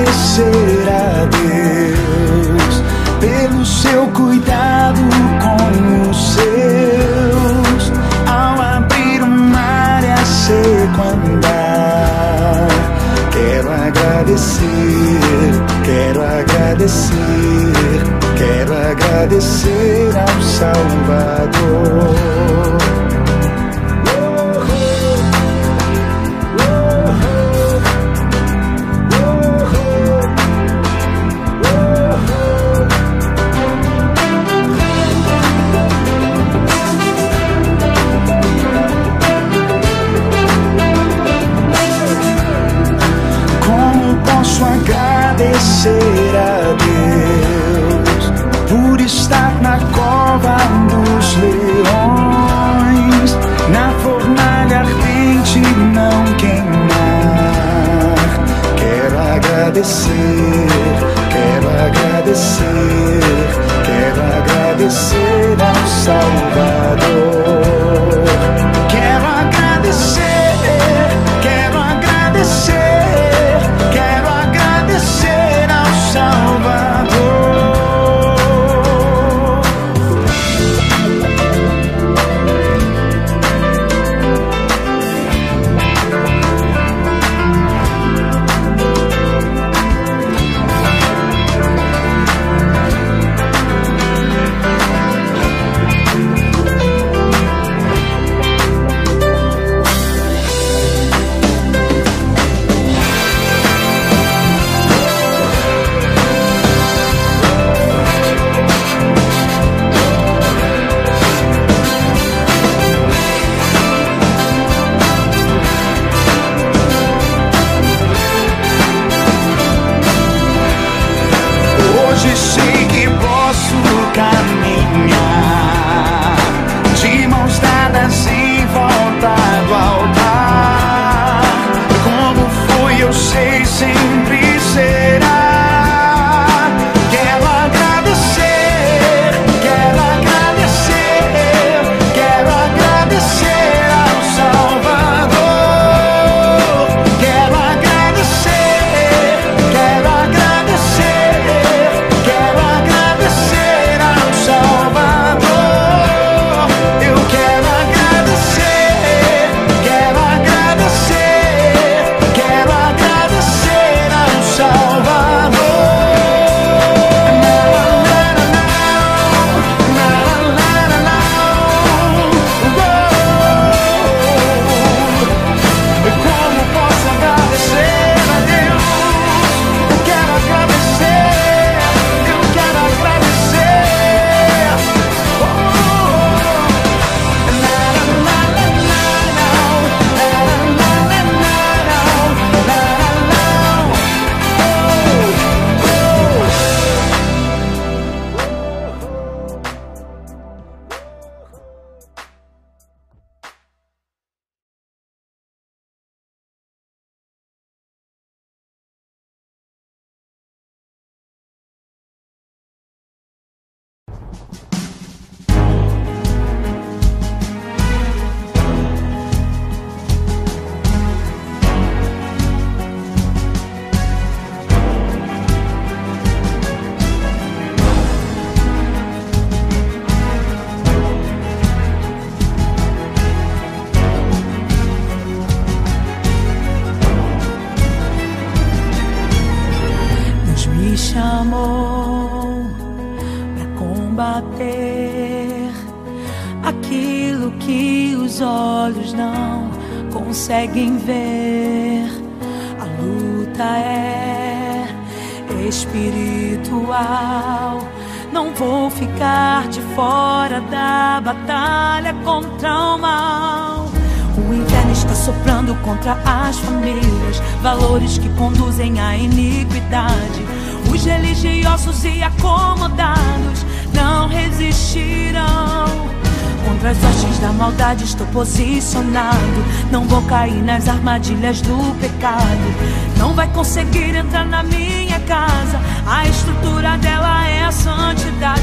agradecer a Deus pelo seu cuidado com os seus. Ao abrir o mar e a seco andar, quero agradecer, quero agradecer, quero agradecer ao Salvador. Agradecer a Deus por estar na cova dos leões, na fornalha ardente não queimar. Quero agradecer, quero agradecer, quero agradecer ao Salvador. Quero agradecer, quero agradecer, quero agradecer ao Salvador. Hoje sei que posso caminhar de mãos dadas em volta do altar. Como foi, eu sei, sempre será. Quero agradecer, quero agradecer, quero agradecer ao Salvador. Quero agradecer, quero agradecer, quero agradecer ao Salvador. Eu quero agradecer, quero agradecer, quero agradecer ao Salvador. Como posso agradecer a Deus? Eu quero agradecer, eu quero agradecer. Oh, na, na, na, na, na, na, na, na, na, Deus me chamou para combater aquilo que os olhos não conseguem ver. A luta é espiritual. Não vou ficar de fora da batalha contra o mal. O inferno está soprando contra as famílias, valores que conduzem à iniquidade. Os religiosos e acomodados não resistirão. Contra as hostes da maldade estou posicionado. Não vou cair nas armadilhas do pecado. Não vai conseguir entrar na minha casa. A estrutura dela é a santidade.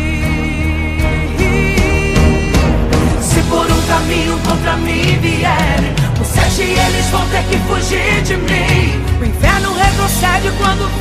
Se por um caminho contra mim vierem, por sete eles vão ter que fugir de mim. O inferno retrocede quando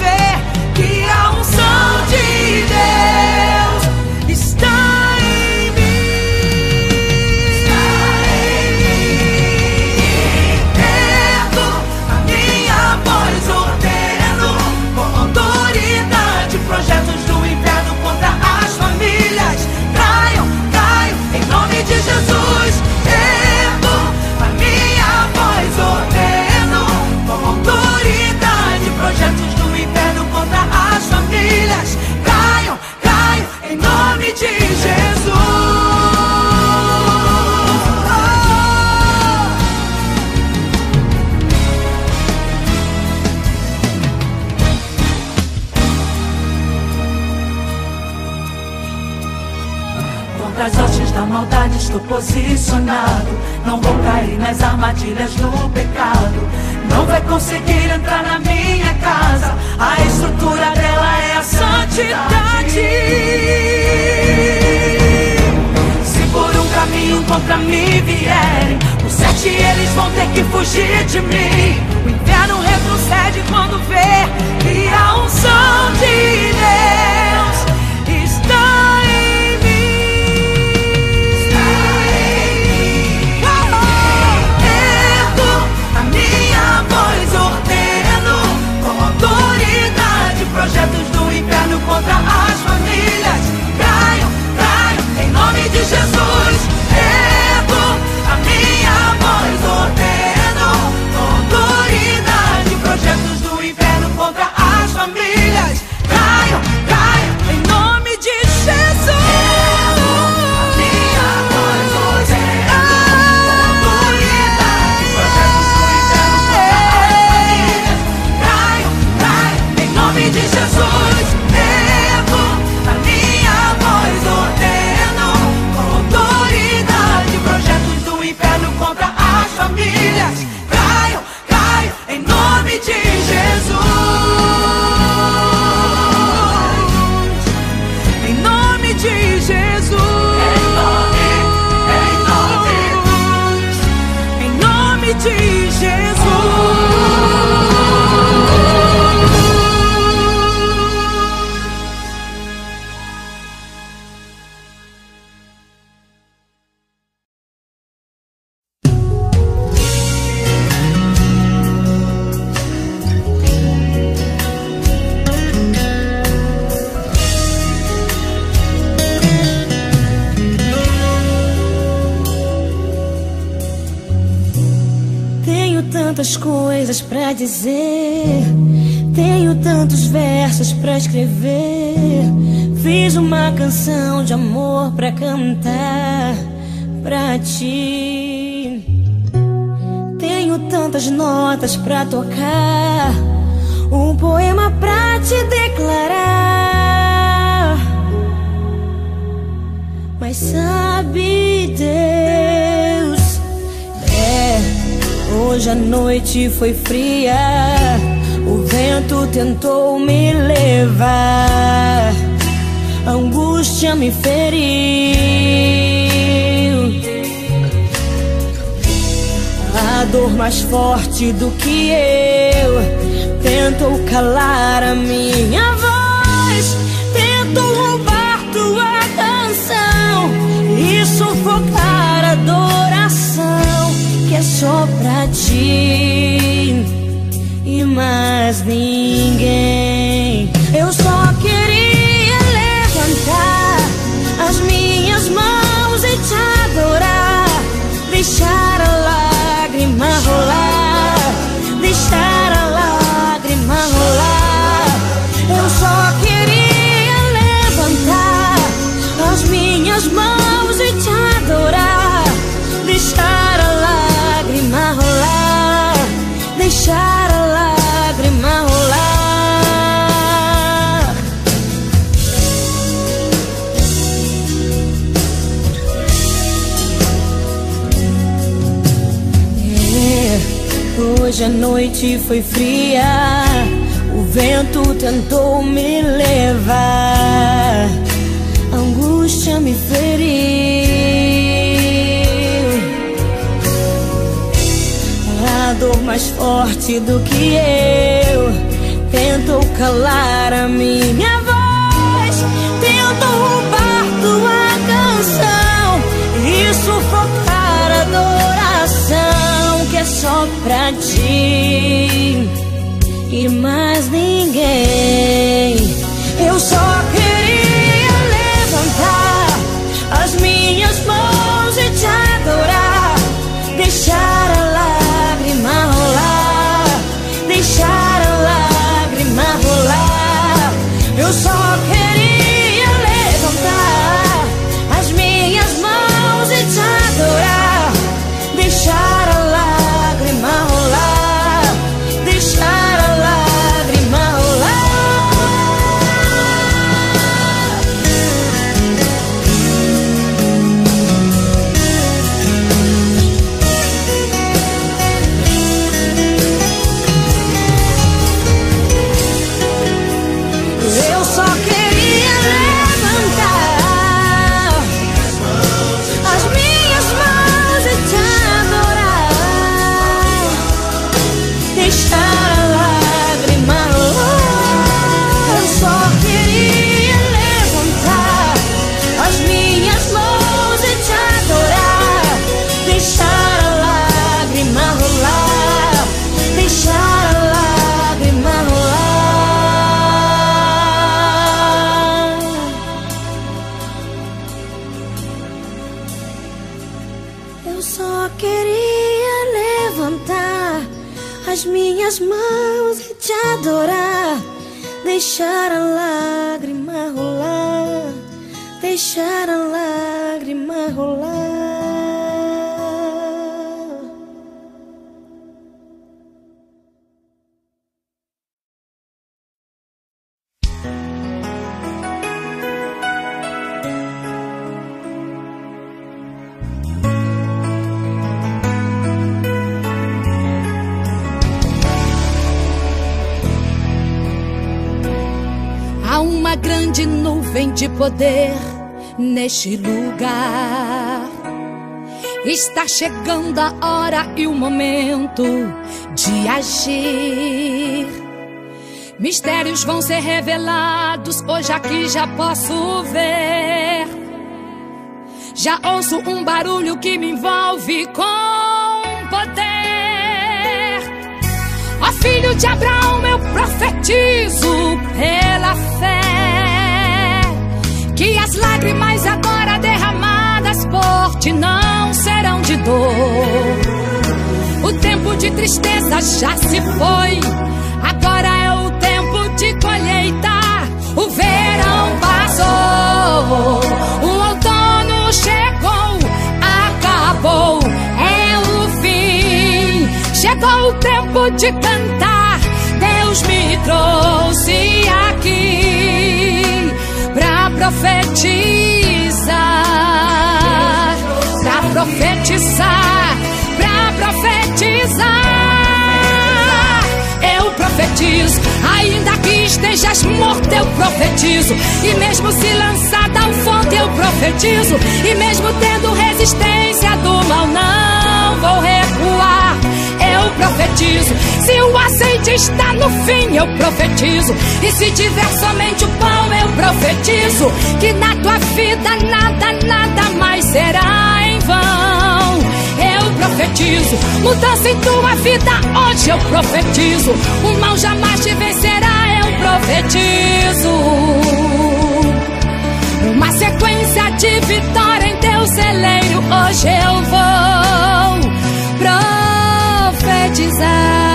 Contra as hostes da maldade estou posicionado. Não vou cair nas armadilhas do pecado. Não vai conseguir entrar na minha casa. A estrutura dela é a santidade. Se por um caminho contra mim vierem, por sete eles vão ter que fugir de mim. O inferno retrocede quando vê que a unção de Deus está em mim. Está em mim. Oh, oh. Ergo a minha voz, ordeno com autoridade projetos do inferno contra as famílias. Caiam, caiam em nome de Jesus. Ergo a minha voz, ordeno com autoridade projetos do inferno contra as famílias. Caiam, caiam em nome de Jesus. Ergo a minha voz, ordeno com autoridade projetos do inferno contra as famílias. Caiam, caiam em nome de Jesus. Ergo a minha voz, ordeno com autoridade projetos do inferno contra as famílias. Caiam, caiam em nome de Jesus. Em nome de Jesus. Em nome, em nome, em nome de Jesus. Tenho tantas coisas pra dizer, tenho tantos versos pra escrever. Fiz uma canção de amor pra cantar pra ti. Tenho tantas notas pra tocar, um poema pra te declarar. Mas sabe, Deus, é, hoje a noite foi fria, o vento tentou me levar, a angústia me feriu, a dor mais forte do que eu tentou calar a minha voz, tentou roubar tua canção e sufocar a adoração que é só pra ti e mais ninguém. Eu só queria levantar as minhas mãos e te adorar, deixar a lágrima rolar, deixar a lágrima rolar. Eu só queria levantar as minhas mãos e te adorar, deixar a lágrima rolar, deixar a lágrima rolar. É, hoje a noite foi fria, o vento tentou me levar, a angústia me feriu, a dor mais forte do que eu tentou calar a minha voz, tentou roubar tua canção e sufocar a adoração que é só pra ti e mais ninguém. Eu só queria levantar as minhas mãos e te adorar, deixar a lágrima rolar, deixar a lágrima rolar. Eu só queria levantar as minhas mãos e te adorar, deixar a lágrima rolar, deixar a lágrima rolar. minhas mãos e te adorar, deixar a lágrima rolar, deixar a lágrima rolar. Há uma grande nuvem de poder neste lugar. Está chegando a hora e o momento de agir. Mistérios vão ser revelados, hoje aqui já posso ver. Já ouço um barulho que me envolve com poder. Ó filho de Abraão, eu profetizo pela fé que as lágrimas agora derramadas por ti não serão de dor. O tempo de tristeza já se foi, agora é o tempo de colheita. O verão passou, o outono chegou, acabou, é o fim. Chegou o tempo de cantar, Deus me trouxe aqui pra profetizar, pra profetizar, pra profetizar. Eu profetizo, ainda que estejas morto, eu profetizo. E mesmo se lançada ao fundo, eu profetizo. E mesmo tendo resistência do mal, não vou recuar. Eu profetizo, se o azeite está no fim, eu profetizo. E se tiver somente o pão, eu profetizo que na tua vida nada, nada mais será em vão. Eu profetizo mudança em tua vida, hoje eu profetizo. O mal jamais te vencerá, eu profetizo uma sequência de vitória em teu celeiro. Hoje eu vou profetizar.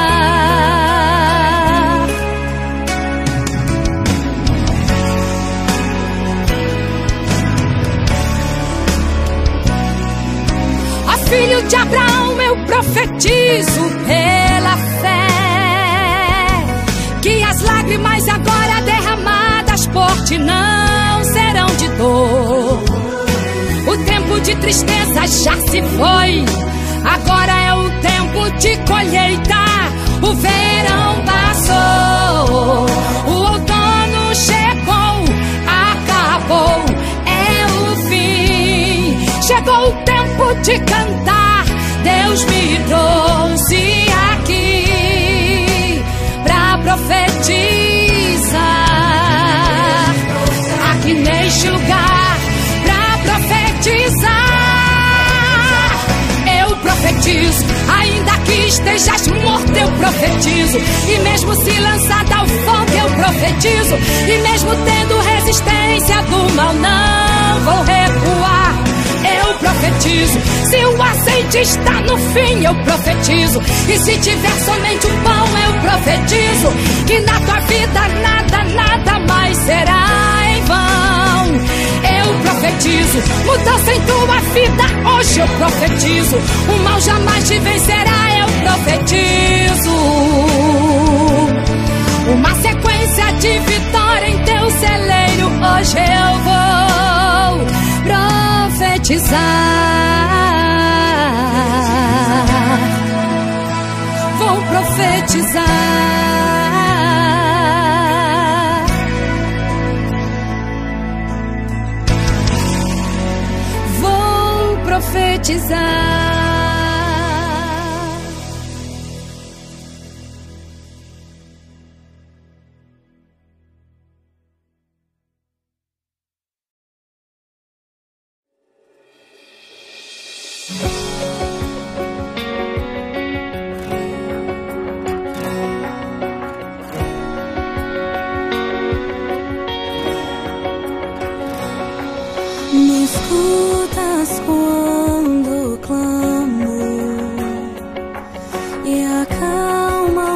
Ó filho de Abraão, eu profetizo pela fé que as lágrimas agora derramadas por ti não serão de dor. O tempo de tristeza já se foi, agora é o tempo de colheita. O verão passou, o outono chegou, acabou, é o fim. Chegou o tempo de cantar, Deus me trouxe aqui pra profetizar, aqui neste lugar, pra profetizar. Eu profetizo, ainda que estejas morto, eu profetizo. E mesmo se lançada ao fogo, eu profetizo. E mesmo tendo resistência do mal, não vou recuar. Eu profetizo, se o azeite está no fim, eu profetizo. E se tiver somente um pão, eu profetizo que na tua vida nada, nada mais será em vão. Eu profetizo mudança em tua vida, hoje eu profetizo. O mal jamais te vencerá, eu profetizo uma sequência de vitória em teu celeiro. Hoje eu vou profetizar, vou profetizar, vou profetizar. Me escutas quando clamo e acalma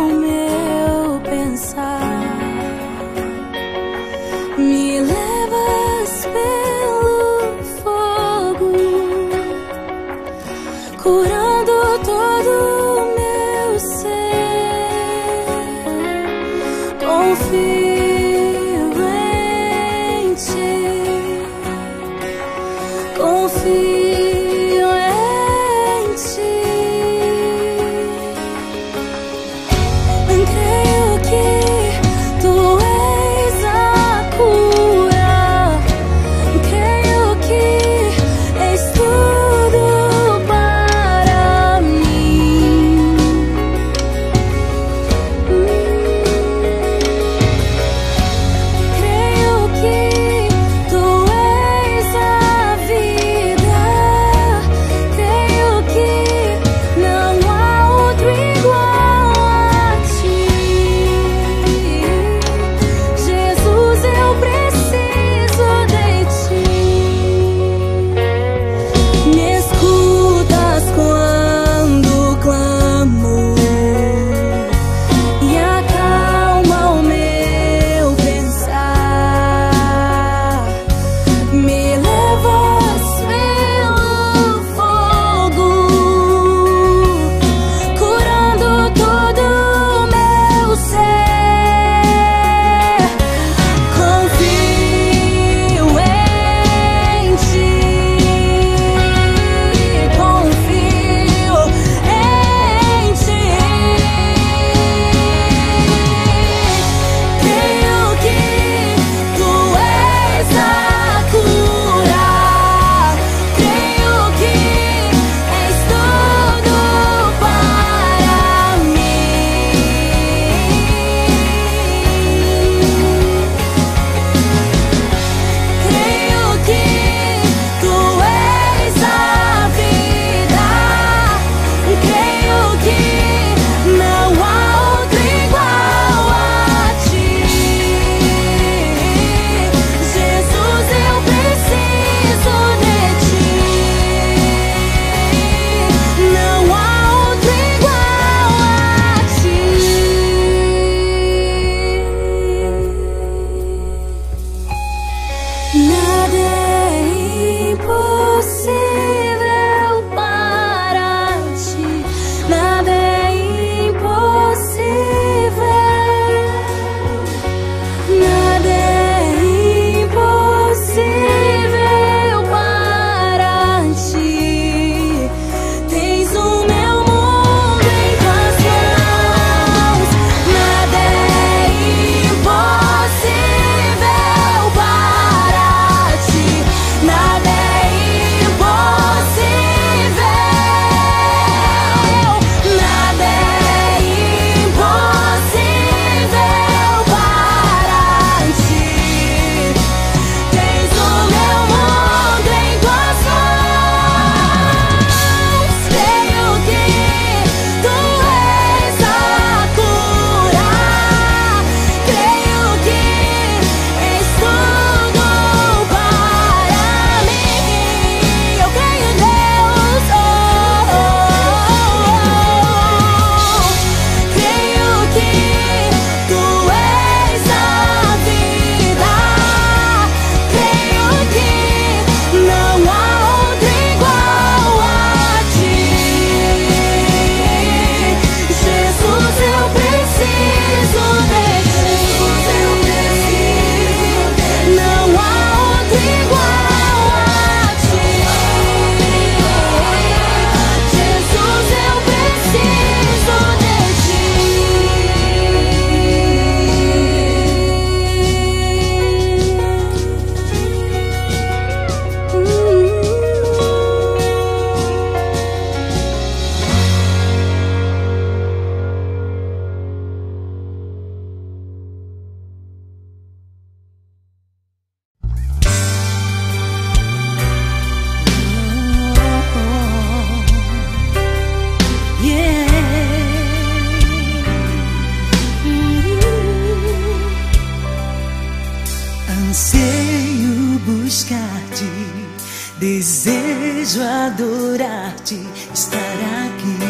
Desejo adorar-te, estar aqui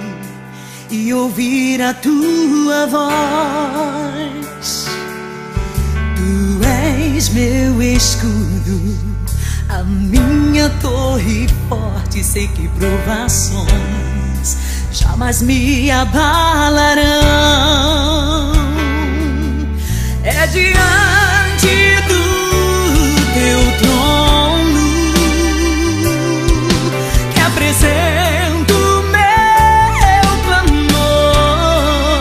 e ouvir a tua voz. Tu és meu escudo, a minha torre forte. Sei que provações jamais me abalarão. diante do teu trono que apresento meu clamor,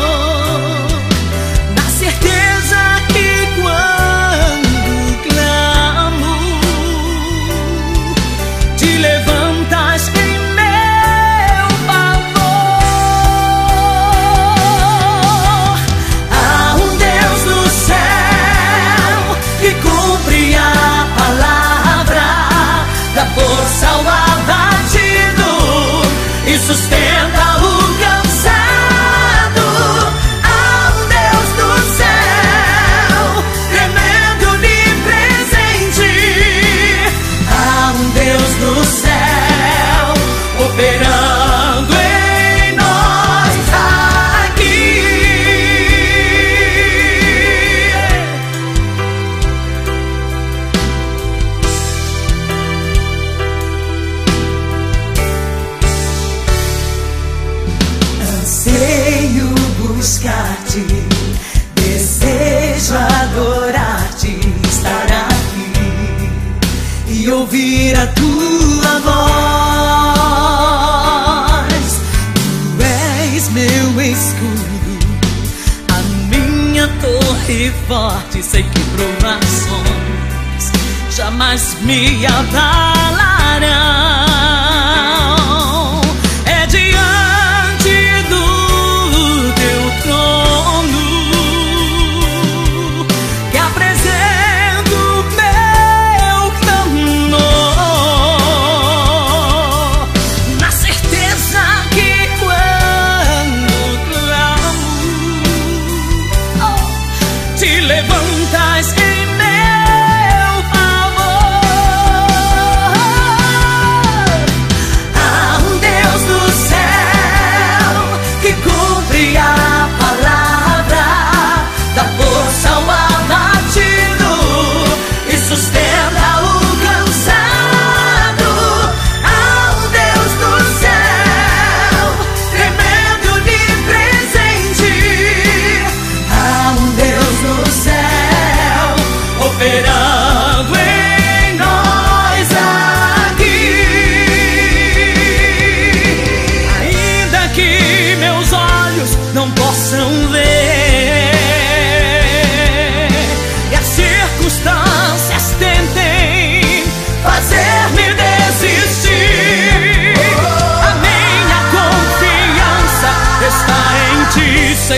na certeza que quando clamo te levantas em meu favor. Há um Deus no céu que cumpre a palavra, dá força ao abatido e sustenta o cansado. Há um Deus no céu, tremendo onipresente. Há um Deus no céu, operando em nós aqui. Anseio buscar-te, desejo adorar-te, estar aqui e ouvir a tua voz. Tu és meu escudo, a minha torre forte. Sei que provações jamais me abalarão. É diante do teu trono que apresento meu clamor, na certeza que quando clamo te levantas em meu favor. Há um Deus no céu que cumpre a palavra, dá força ao abatido e sustenta o cansado. Há um Deus no céu, tremendo onipresente. Há um Deus no céu, operando em nós aqui. Ainda que meus olhos não possam ver e as circunstâncias tentem fazer-me desistir, a minha confiança está em ti,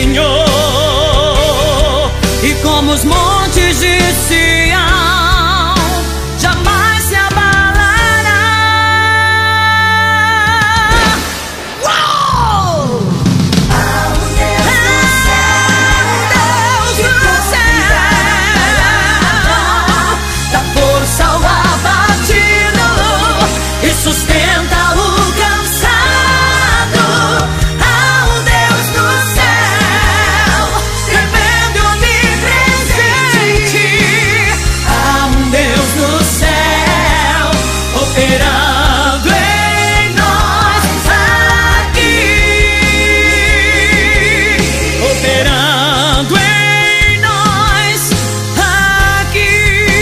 Senhor. E como os montes de Sião jamais se abalará. Uou! Há um Deus no céu, Deus no céu, dá força ao abatido e sustenta o cansado. Há um Deus no céu, tremendo e onipresente. Há um Deus no céu, operando em nós aqui. Operando em nós aqui.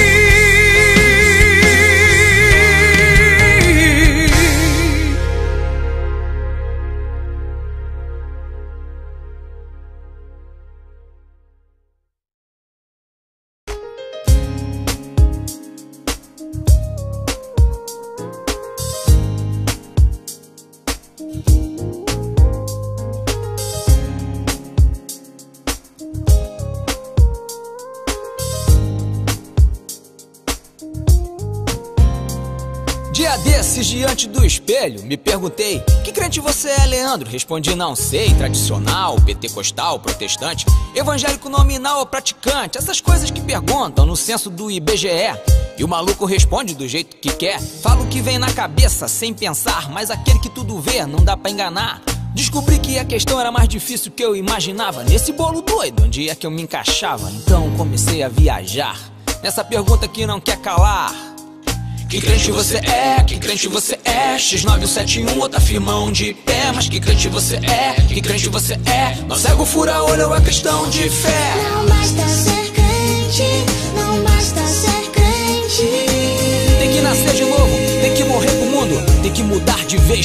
Dia desses, diante do espelho, me perguntei: que crente você é, Leandro? Respondi: não sei, tradicional, pentecostal, protestante, evangélico nominal ou praticante. Essas coisas que perguntam no censo do I B G E. E o maluco responde do jeito que quer. Fala o que vem na cabeça, sem pensar, mas aquele que tudo vê, não dá pra enganar. Descobri que a questão era mais difícil que eu imaginava. Nesse bolo doido, onde é que eu me encaixava? Então comecei a viajar nessa pergunta que não quer calar. Que crente você é? Que crente você é? X nove sete um, outro afirmão de pé. Mas que crente você é? Que crente você é? Não cego fura olho, é questão de fé. Não basta ser crente.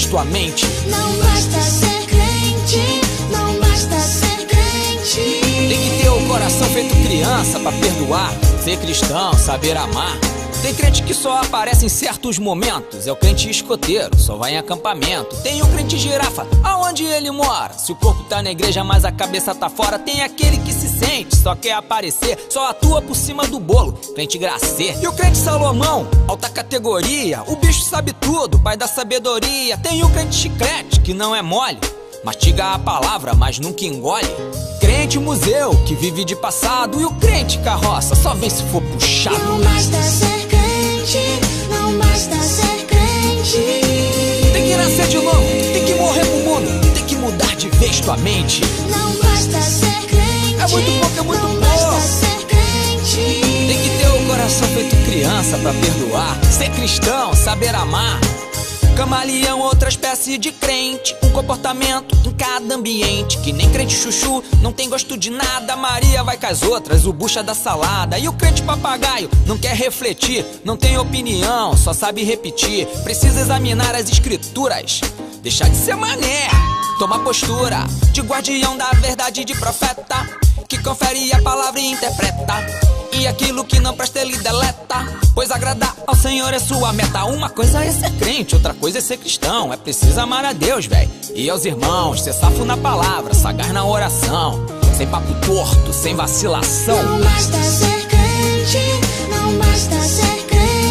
vez tua mente. Não basta ser crente, não basta ser crente. Tem que ter o coração feito criança pra perdoar, ser cristão, saber amar. Tem crente que só aparece em certos momentos, é o crente escoteiro, só vai em acampamento. Tem o crente girafa, aonde ele mora. Se o corpo tá na igreja, mas a cabeça tá fora. Tem aquele que se sente, só quer aparecer, só atua por cima do bolo, crente gracê. E o crente Salomão, alta categoria, o bicho sabe tudo, pai da sabedoria. Tem o crente chiclete, que não é mole, mastiga a palavra, mas nunca engole. Crente museu, que vive de passado. E o crente carroça, só vem se for puxado. Não basta ser crente, não basta ser crente. Tem que nascer de novo, tem que morrer pro mundo, tem que mudar de vez tua mente. Não basta ser crente, É muito pouco, é muito não pouco. basta ser crente. Tem que ter o coração feito criança pra perdoar, ser cristão, saber amar. Camaleão, outra espécie de crente, um comportamento em cada ambiente. Que nem crente chuchu, não tem gosto de nada. Maria vai com as outras, o bucha da salada. E o crente papagaio, não quer refletir, não tem opinião, só sabe repetir. Precisa examinar as escrituras, deixar de ser mané, tomar postura de guardião da verdade, de profeta, que confere a palavra e interpreta. E aquilo que não presta ele deleta, pois agradar ao Senhor é sua meta. Uma coisa é ser crente, outra coisa é ser cristão. É preciso amar a Deus, véi, e aos irmãos, ser safo na palavra, sagaz na oração, sem papo torto, sem vacilação. Não basta ser crente, não basta ser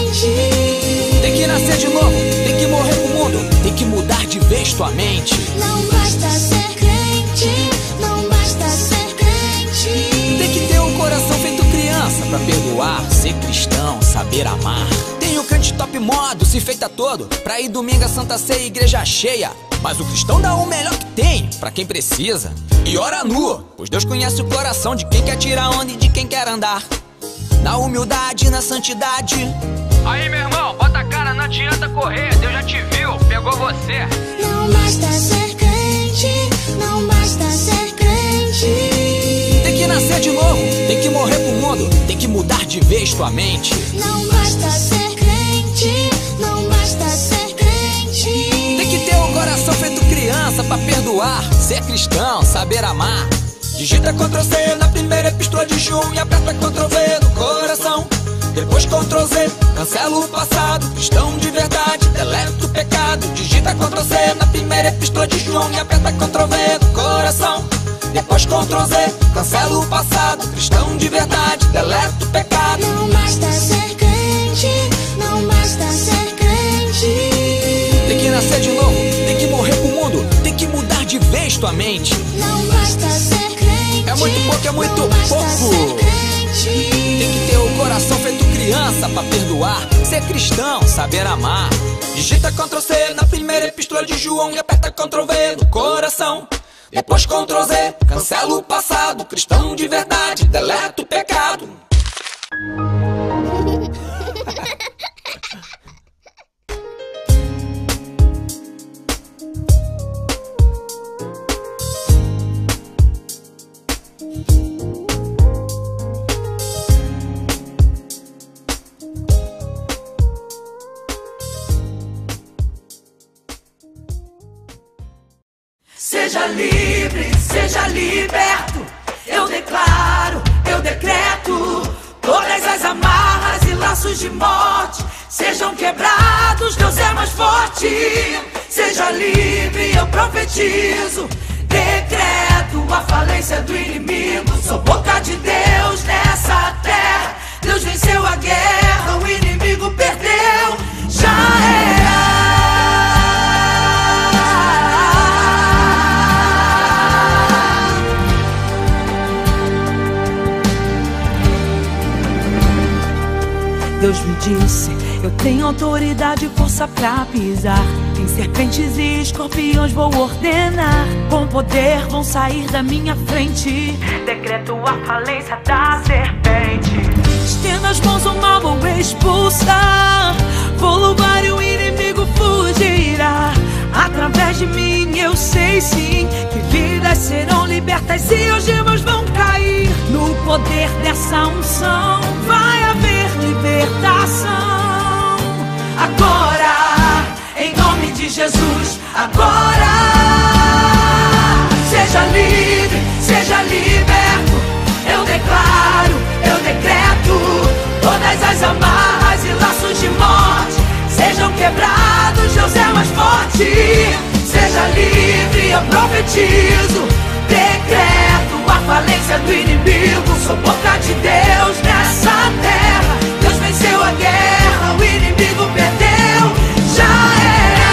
crente. Tem que nascer de novo, tem que morrer pro mundo, tem que mudar de vez tua mente. Não basta ser crente, não basta ser crente. Tem que ter um coração feito criança pra perdoar, ser cristão, saber amar. Tem o crente top modo, se feita todo, pra ir domingo a Santa Ceia, igreja cheia. Mas o cristão dá o melhor que tem pra quem precisa e ora nu, pois Deus conhece o coração de quem quer tirar onda e de quem quer andar na humildade e na santidade. Aí, meu irmão, bota a cara, não adianta correr, Deus já te viu, pegou você. Não basta ser crente, não basta ser crente. Tem que nascer de novo, tem que morrer pro mundo, tem que mudar de vez tua mente. Não basta ser crente, não basta ser crente. Tem que ter o coração feito criança pra perdoar, ser cristão, saber amar. Digita control C na primeira epístola de João e aperta control V no coração. Depois control Z, cancela o passado, cristão de verdade, deleta o pecado. Digita control C na primeira epístola de João e aperta control V no coração. Depois control Z, cancela o passado, cristão de verdade, deleta o pecado. Não basta ser crente, não basta ser crente. Tem que nascer de novo, tem que morrer pro mundo, tem que mudar de vez tua mente. Não basta ser crente, É muito pouco, é muito não basta pouco. ser crente. Tem que ter o coração feito criança pra perdoar, ser cristão, saber amar. Digita control C na primeira epístola de João e aperta control V no coração. Depois control Z, cancela o passado, cristão de verdade, deleta o pecado. Seja livre, seja liberto. Eu declaro, eu decreto. Todas as amarras e laços de morte sejam quebrados, Deus é mais forte. Seja livre, eu profetizo. Decreto a falência do inimigo. Sou boca de Deus nessa terra. Deus venceu a guerra, o inimigo perdeu. Já era. Deus me disse, eu tenho autoridade e força pra pisar em serpentes e escorpiões vou ordenar. Com poder vão sair da minha frente. Decreto a falência da serpente. Estendo as mãos, o mal vou expulsar. Vou louvar e o inimigo fugirá. Através de mim eu sei sim que vidas serão libertas e algemas vão cair. No poder dessa unção vai haver libertação. Agora, em nome de de Jesus agora. Seja livre, seja liberto. Eu declaro, eu decreto. Todas as amarras e laços de morte sejam quebrados, Deus é mais forte. Seja livre, eu profetizo. Decreto a falência do inimigo. Sou boca de Deus nessa terra. Deus venceu a guerra, o inimigo perdeu. Já era.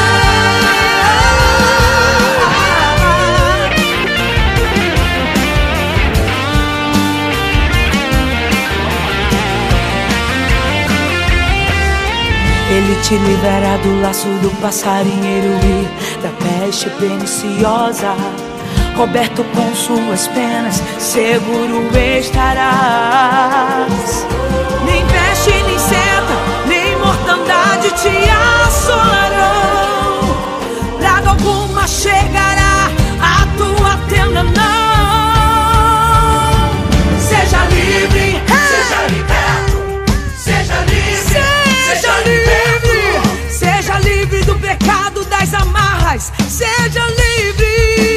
Ele te libera do laço do passarinheiro e da peste perniciosa. Coberto com suas penas, seguro estarás. Nem peste, nem seta, nem mortandade te assolarão. Praga alguma chegará à tua tenda, não. Seja livre, seja liberto. Seja livre, seja livre. Seja livre do pecado, das amarras. Seja livre.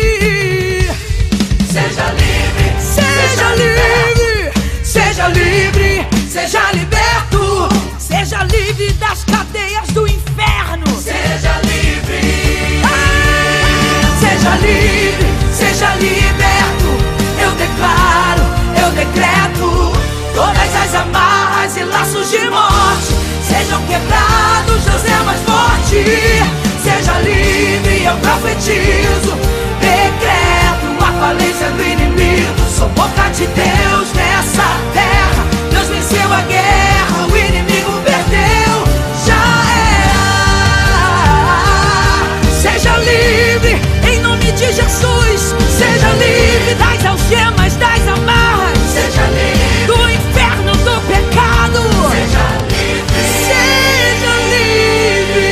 Seja livre, seja livre, seja livre, seja liberto, seja livre das cadeias do inferno. Seja livre, ah, seja livre, seja liberto. Eu declaro, eu decreto. Todas as amarras e laços de morte sejam quebrados, Deus é mais forte. Seja livre, eu profetizo. Decreto a falência do inimigo. Sou boca de Deus nessa terra. Deus venceu a guerra, o inimigo perdeu. Já era. Seja livre, em nome de Jesus. Seja livre das algemas, das amarras. Seja livre do inferno, do pecado. Seja livre, seja livre.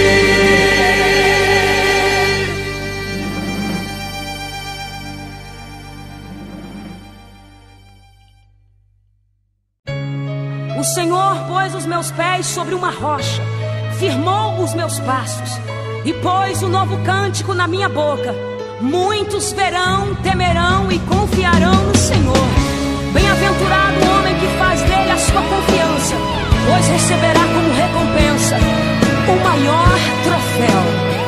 O Senhor pôs os meus pés sobre uma rocha, firmou os meus passos e pôs um novo cântico na minha boca. Muitos verão, temerão e confiarão no Senhor. Bem-aventurado o homem que faz dele a sua confiança, pois receberá como recompensa o maior troféu.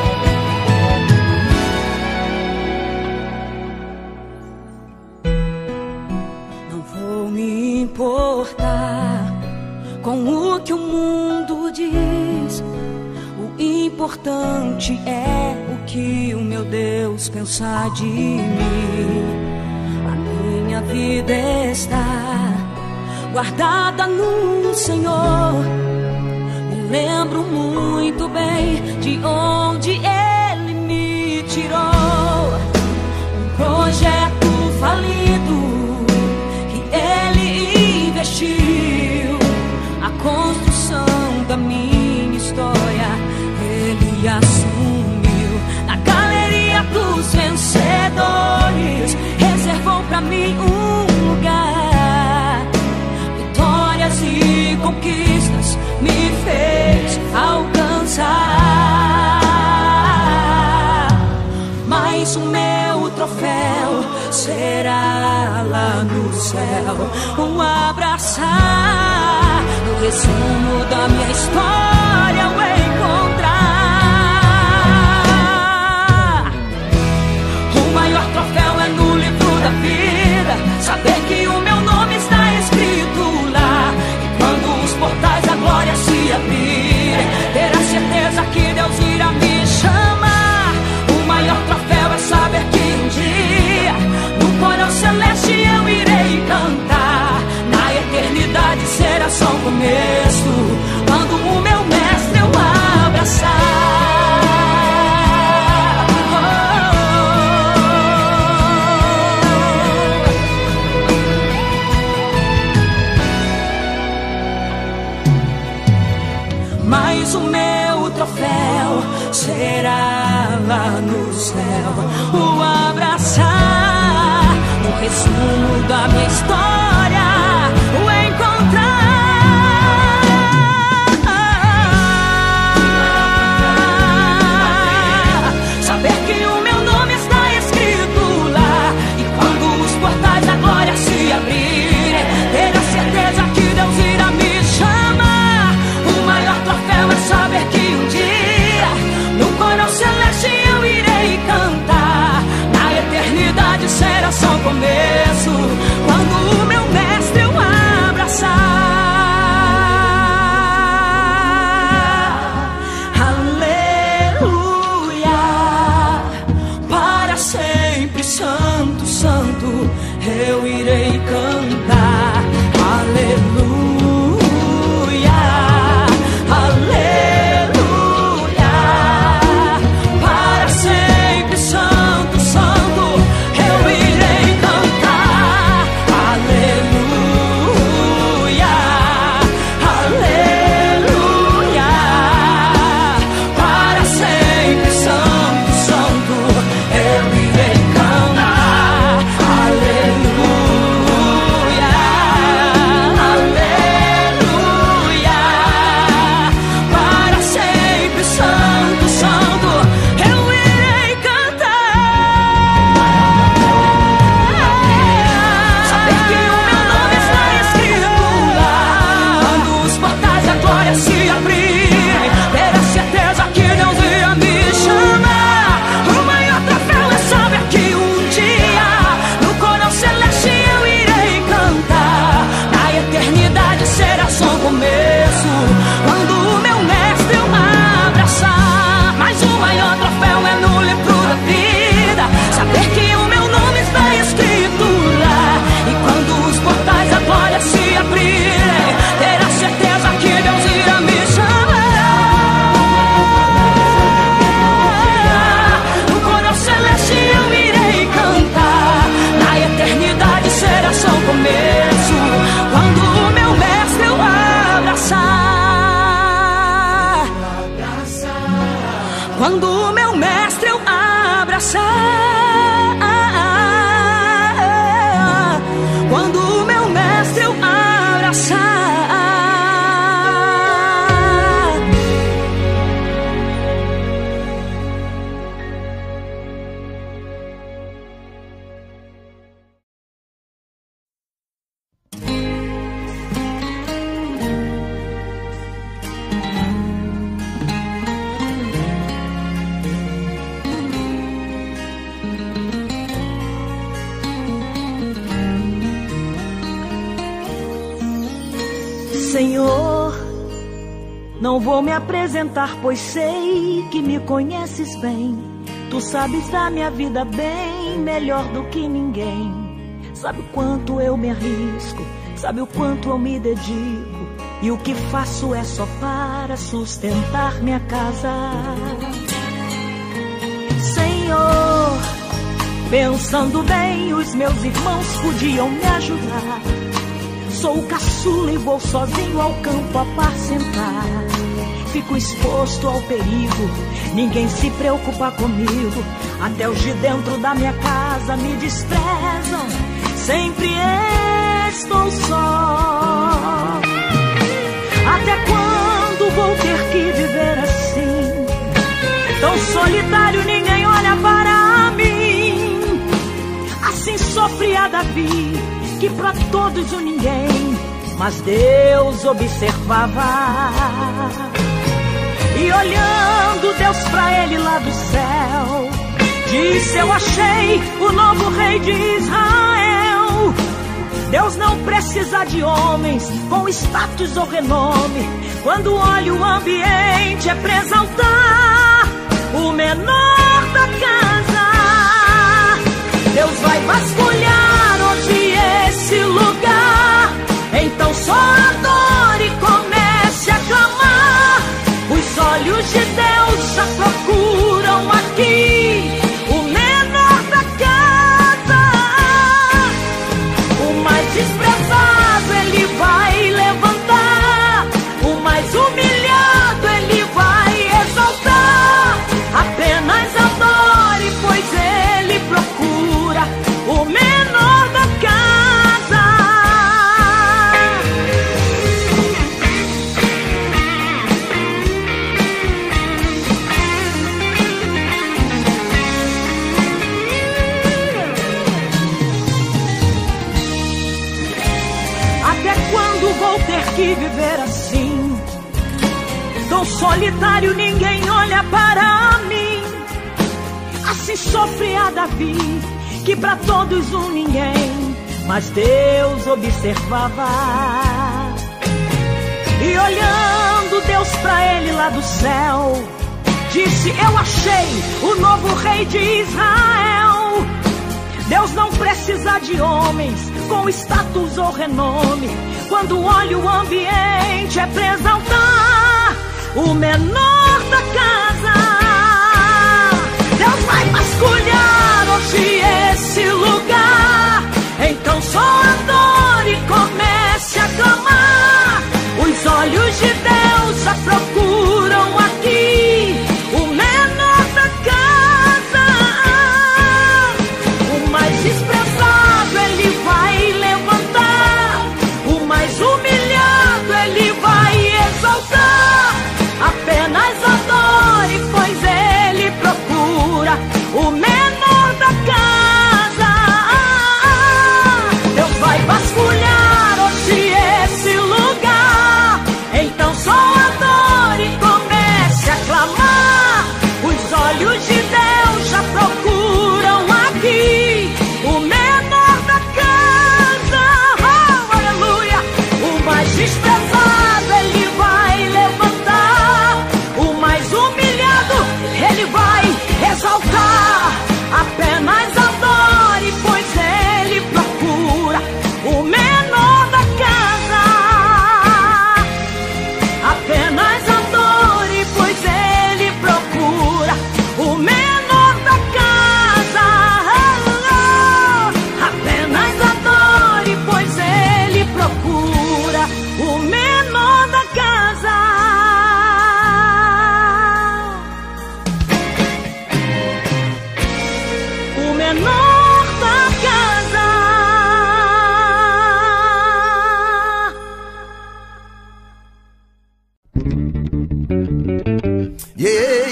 Não vou me importar com o que o mundo diz. O importante é o que o meu Deus pensar de mim. A minha vida está guardada no Senhor. Me lembro muito bem de onde Ele me tirou. Um projeto falido que Ele investiu. A construção da minha história Ele assumiu. Na galeria dos vencedores reservou pra mim um lugar. Vitórias e conquistas me fez alcançar. Mas o meu troféu será lá no céu, um abraçar. No resumo da minha história eu encontrar. O maior troféu é no livro da vida, saber que o meu nome está escrito lá. E quando os portais da glória se abrirem, ter a certeza que Deus irá me chamar. O maior troféu é saber que um dia no porão celeste eu irei cantar. Na eternidade será só o começo, quando o meu mestre eu abraçar. Oh. Mas o meu troféu será lá no céu, o abraçar. No resumo da minha história o encontrar. Senhor, não vou me apresentar, pois sei que me conheces bem. Tu sabes da minha vida bem melhor do que ninguém. Sabe o quanto eu me arrisco, sabe o quanto eu me dedico, e o que faço é só para sustentar minha casa. Senhor, pensando bem, os meus irmãos podiam me ajudar. Sou o caçula e vou sozinho ao campo apacentar. Fico exposto ao perigo, ninguém se preocupa comigo. Até os de dentro da minha casa me desprezam. Sempre estou só. Até quando vou ter que viver assim? Tão solitário, ninguém olha para mim. Assim sofria Davi, que pra todos o ninguém, mas Deus observava. E olhando Deus pra ele lá do céu, disse: eu achei o novo rei de Israel. Deus não precisa de homens com status ou renome. Quando olha o ambiente é pra exaltar o menor da casa. Deus vai vasculhar hoje esse lugar. Então só adore e comece a clamar. Os olhos de Deus já procuram aqui o menor da casa. O mais desprezado ele vai levantar, o mais humilhado ele vai exaltar. Apenas adore, pois ele procura o menor da casa. Até quando vou ter que viver assim? Tão solitário, ninguém olha para mim. Assim sofria Davi, que pra todos um ninguém, mas Deus observava. E olhando Deus pra ele lá do céu, disse: eu achei o novo rei de Israel. Deus não precisa de homens com status ou renome. Quando olha o ambiente é pra exaltar o menor da casa. Deus vai vasculhar hoje esse lugar. Então só adore e comece a clamar. Os olhos de Deus já procuram aqui o menor da casa. O mais desprezado ele vai levantar, o mais humilhado ele vai exaltar. Apenas adore, pois ele procura o menor da casa. Deus vai vasculhar hoje esse lugar. Então só adore e comece a clamar. Os olhos de Deus já procuram aqui o menor da casa. Oh, aleluia! O mais desprezado ele vai levantar, o mais humilhado ele vai exaltar. Apenas adore, pois ele procura o menor da casa. Apenas adore, pois ele procura o menor da casa. Apenas adore, pois ele procura o menor da casa. O menor da casa. Yeah.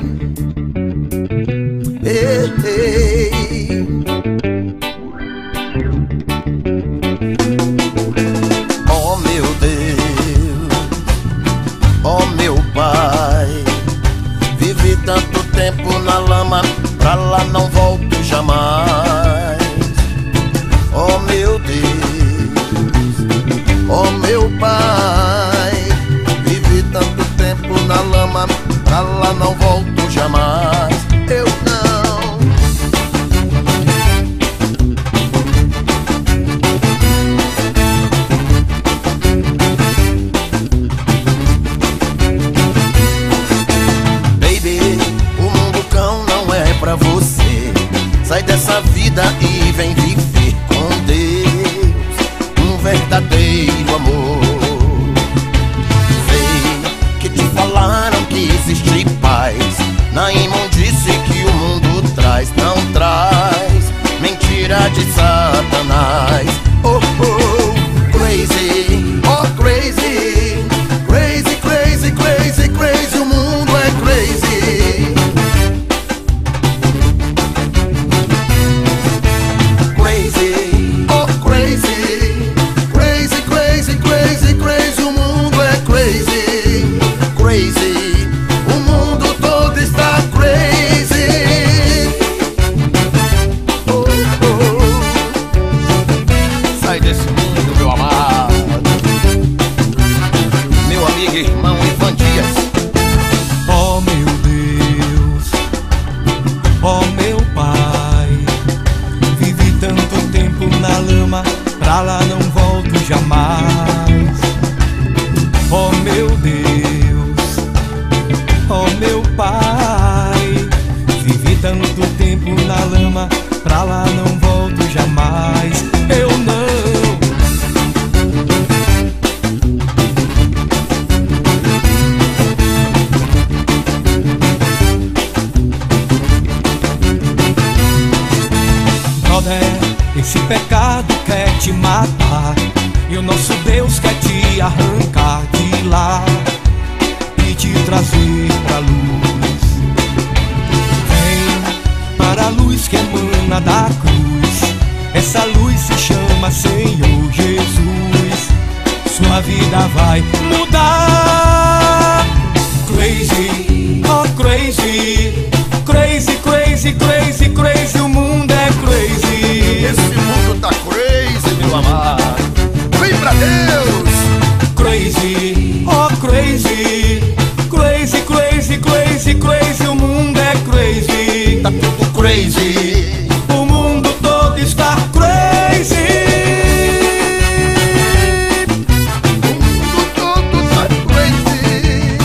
Hey, hey. Oh meu Deus, oh meu Pai, vivi tanto tempo na lama, pra lá não volto jamais. Oh meu Deus, oh meu Pai, pra lá não volto jamais. Eu não. Baby, o mundo cão não é pra você. Sai dessa vida e vem viver com Deus um verdadeiro amor. Falaram que existe paz na imundície que o mundo traz. Não traz mentira de Satanás. Oh, oh, crazy, oh, crazy. Crazy, crazy, crazy, crazy. O mundo é crazy. Crazy, oh, crazy. Crazy, crazy, crazy, crazy. O mundo é crazy. Crazy, o mundo todo está crazy. Oh, oh. Sai desse mundo, meu amado. Meu amigo e irmão Ivan Dias. Oh meu Deus, oh meu Pai, vivi tanto tempo na lama, pra lá não volto jamais. Oh meu Deus, oh meu Pai, vivi tanto tempo na lama, pra lá não volto jamais. Eu não. Brother, esse pecado quer te matar, e o nosso Deus quer te arrancar de lá e te trazer pra luz. Vem para a luz que emana da cruz. Essa luz se chama Senhor Jesus. Sua vida vai mudar. Crazy, oh crazy. Crazy, crazy, crazy, crazy. O mundo é crazy. Esse mundo tá crazy, meu amado. Vem pra Deus. Crazy, oh crazy. Crazy, crazy, crazy, crazy. O mundo é crazy. Tá tudo crazy. O mundo todo está crazy. O mundo todo tá crazy.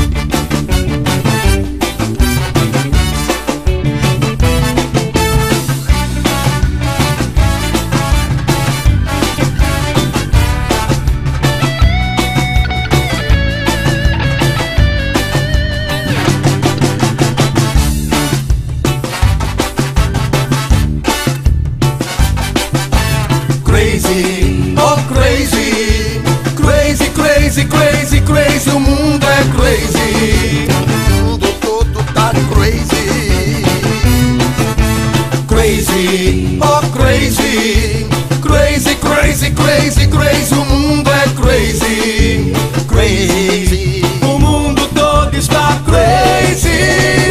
Crazy, oh crazy. Crazy, crazy, crazy, crazy. O mundo é crazy. O mundo todo tá crazy. Crazy, oh crazy. Crazy, crazy, crazy, crazy. O mundo é crazy. Crazy, o mundo todo está crazy.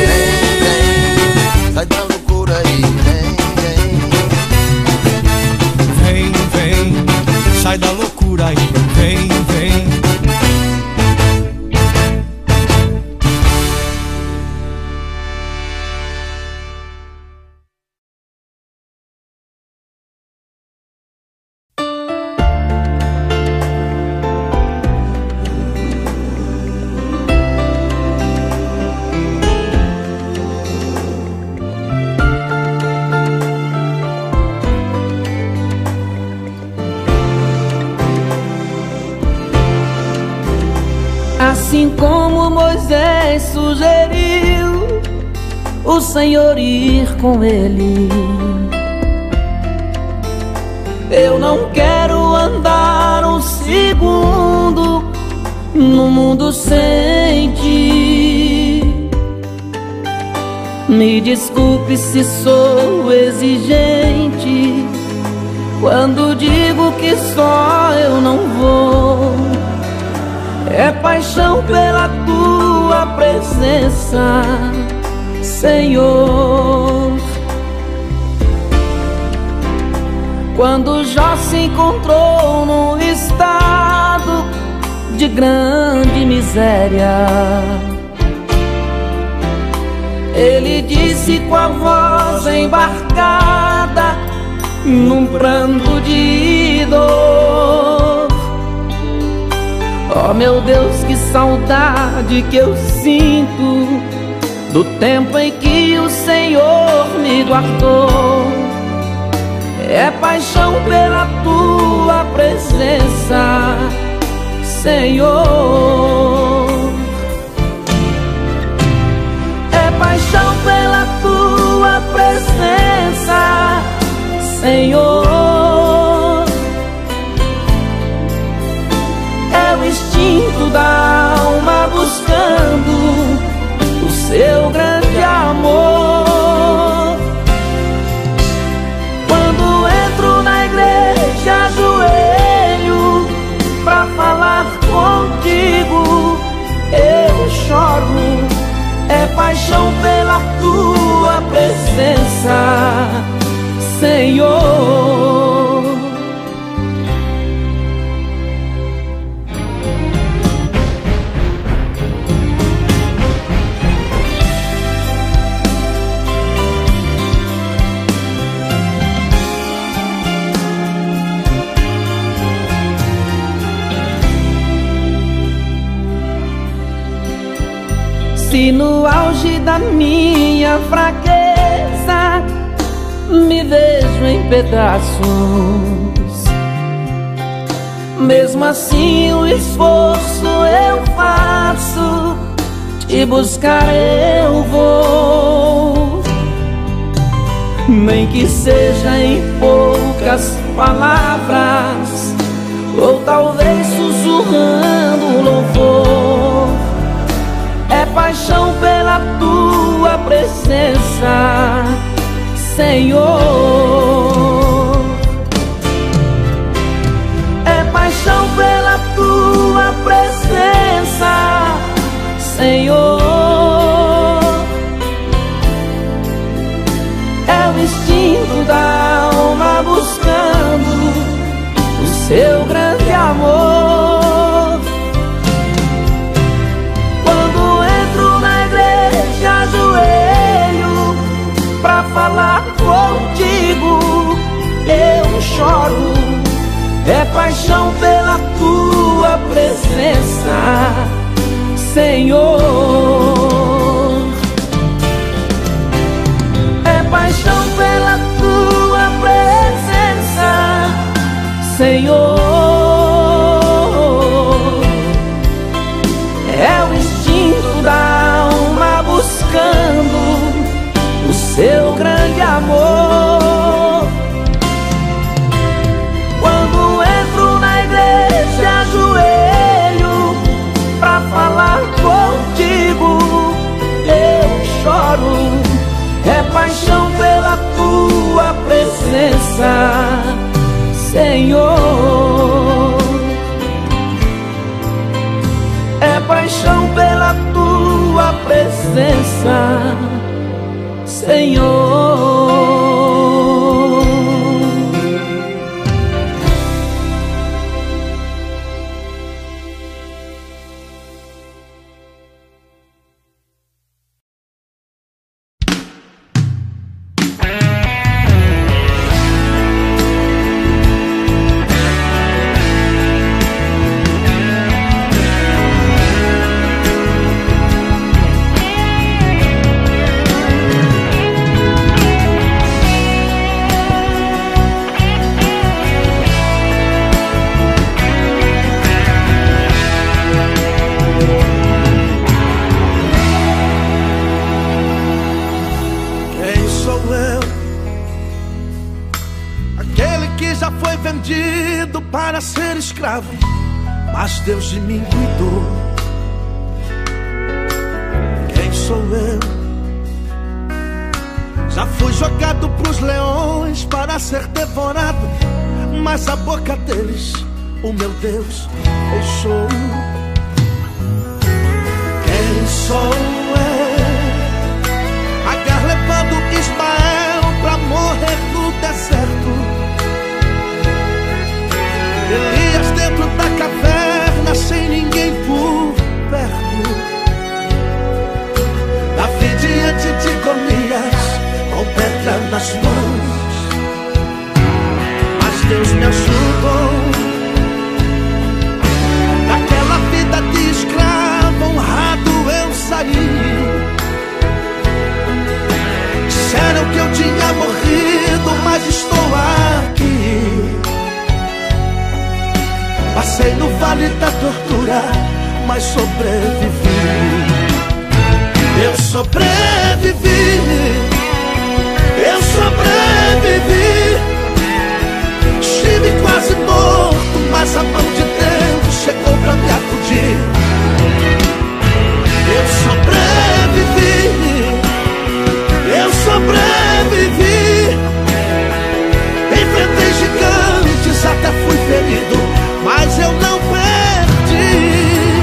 Sai da loucura aí, vem, vem. Vem, vem, sai da loucura aí, vem, vem. Assim como Moisés sugeriu o Senhor ir com ele, eu não quero andar um segundo no mundo sem ti. Me desculpe se sou exigente quando digo que só eu não vou. É paixão pela tua presença, Senhor. Quando Jó se encontrou num estado de grande miséria, Ele disse com a voz embarcada num pranto de dor: oh meu Deus, que saudade que eu sinto do tempo em que o Senhor me guardou. É paixão pela tua presença, Senhor. É paixão pela tua presença, Senhor. É o instinto da alma buscando o seu grande amor. Quando entro na igreja, ajoelho pra falar contigo, eu choro. É paixão pela tua presença, Senhor. Se no auge da minha fraqueza me vejo em pedaços, mesmo assim o esforço eu faço, te buscar eu vou. Nem que seja em poucas palavras, ou talvez sussurrando louvor. É paixão pela tua presença, Senhor. É paixão pela tua presença, Senhor. É o instinto da alma buscando o seu grande amor. Ajoelho pra falar contigo, eu choro. É paixão pela tua presença, Senhor. É paixão pela tua presença, Senhor. É o instinto da alma buscando o seu grande amor. Quando entro na igreja, ajoelho pra falar contigo, eu choro. É paixão pela tua presença, Senhor. É paixão pela tua presença, Senhor. Para ser escravo, mas Deus de mim cuidou. Quem sou eu? Já fui jogado pros leões para ser devorado, mas a boca deles, o meu Deus, fechou. Quem sou eu? Agar levando Ismael pra morrer no deserto, Elias dentro da caverna sem ninguém por perto, Davi diante de vale da tortura, mas sobrevivi. Eu sobrevivi, eu sobrevivi. Estive quase morto, mas a mão de Deus chegou pra me acudir. Eu sobrevivi, eu sobrevivi. Enfrentei gigantes, até fui ferido, mas eu não perdi.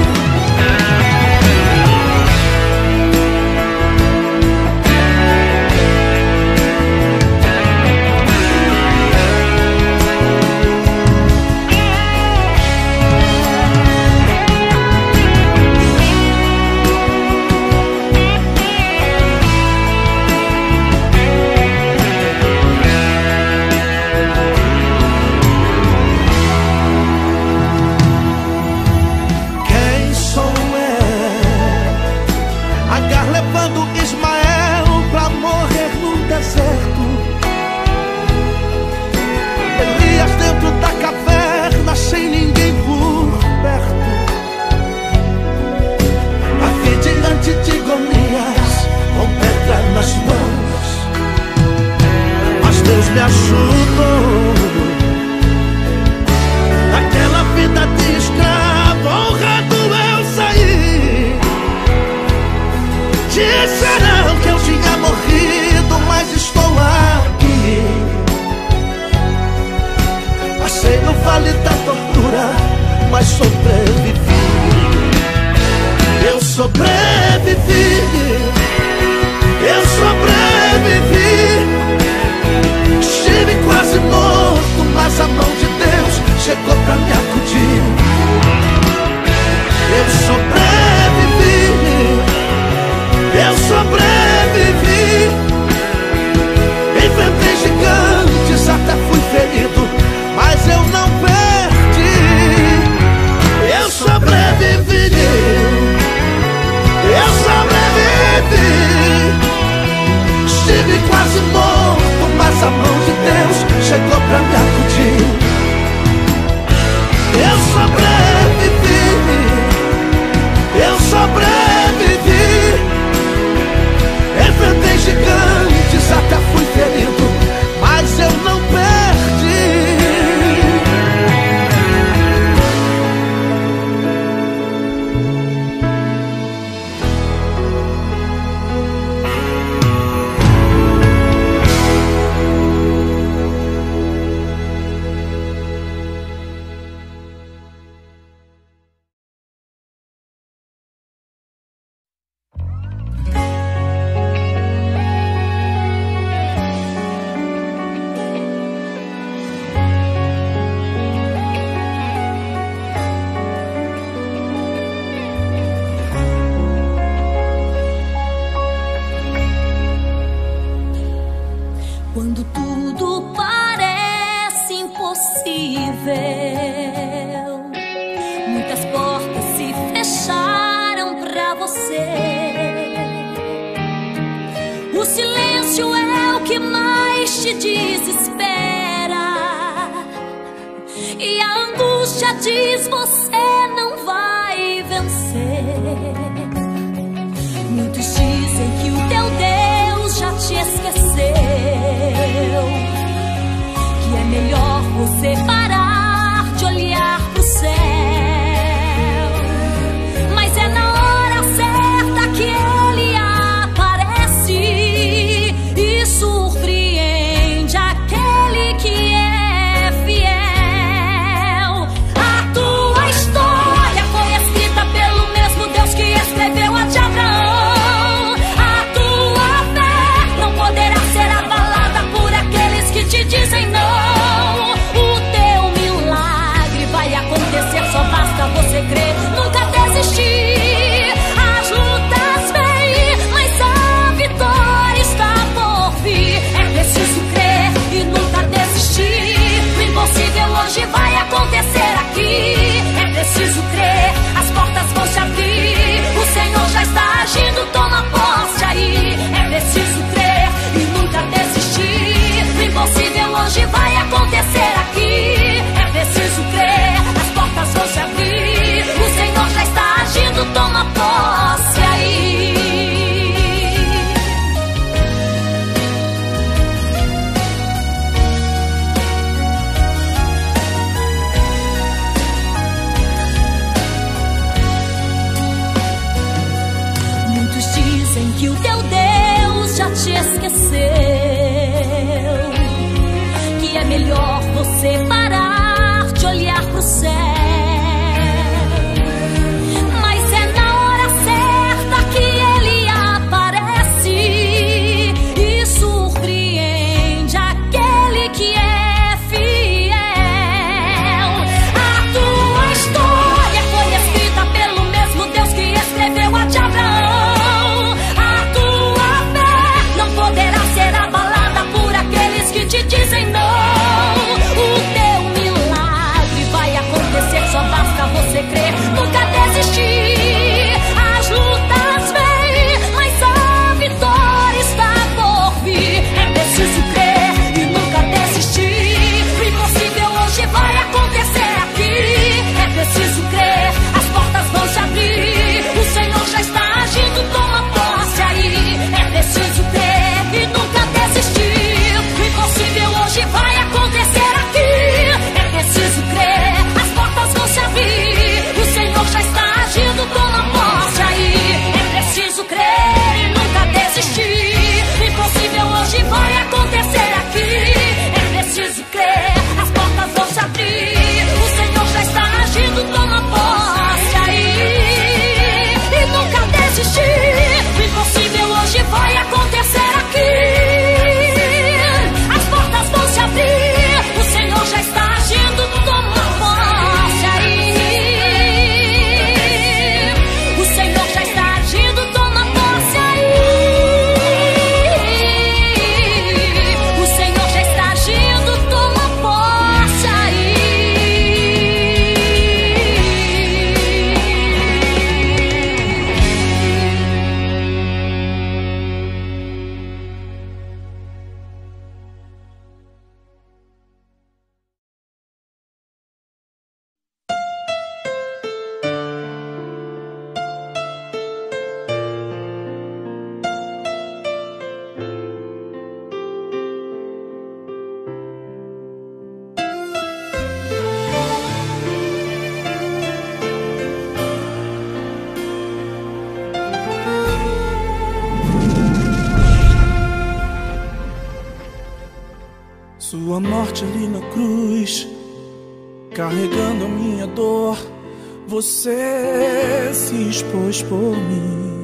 Me ajudou naquela vida de escravo, honrado eu saí. Disseram que eu tinha morrido, mas estou aqui. Passei no vale da tortura, mas sobrevivi. Eu sobrevivi, eu sobrevivi. Estive quase morto, mas a mão de Deus chegou pra me acudir. Eu sobrevivi, eu sobrevivi. Enfrentei gigantes, até fui ferido, mas eu não perdi. Eu sobrevivi, eu sobrevivi. Estive quase morto, mas a mão de Deus chegou pra me acudir. Eu sobrevivi, eu sobrevivi. Enfrentei gigantes, até fui ferido, mas eu não perdi. Quando tudo parece impossível, muitas portas se fecharam pra você. O silêncio é o que mais te desespera, e a angústia diz: você não vai vencer. Muitos dizem que o teu Deus já te esqueceu, que é melhor você parar de olhar pro céu. Mas é na hora certa que ele aparece e surpreende aquele que é fiel. A tua história toma posse aí. Muitos dizem que o teu Deus já te esqueceu, que é melhor você parar de olhar pro céu. Mas é na hora certa que ele aparece e surpreende aquele que é fiel. A tua história foi escrita pelo mesmo Deus que escreveu a de Abraão. A tua fé não poderá ser abalada por aqueles que te dizem não. O teu milagre vai acontecer, só basta você crer, nunca desistir. As lutas vêm, mas a vitória está por vir. É preciso crer e nunca desistir. O impossível hoje vai acontecer aqui. É preciso crer, as portas vão se abrir. O Senhor já está agindo, toma posse aí. É preciso crer e nunca desistir. O impossível hoje vai acontecer aqui. É preciso crer, as portas vão se abrir. O Senhor já está agindo, toma posse aí. É preciso crer e nunca desistir. O impossível hoje vai acontecer aqui. É preciso crer, as portas vão se abrir. O Senhor já está agindo, toma posse aí. E nunca desistir. O impossível hoje vai acontecer aqui. As portas vão se abrir. O Senhor já está agindo, toma posse aí. O Senhor já está agindo, toma posse aí. O Senhor já está agindo, toma posse aí. Sua morte ali na cruz, carregando a minha dor, você se expôs por mim.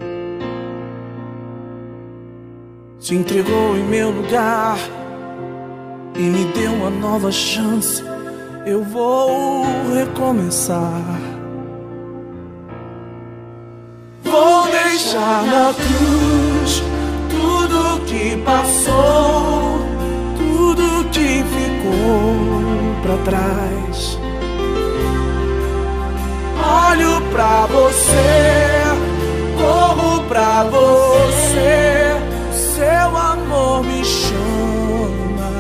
Se entregou em meu lugar e me deu uma nova chance. Eu vou recomeçar. Vou deixar na cruz tudo que passou, tudo que ficou pra trás. Olho pra você, corro pra você, seu amor me chama.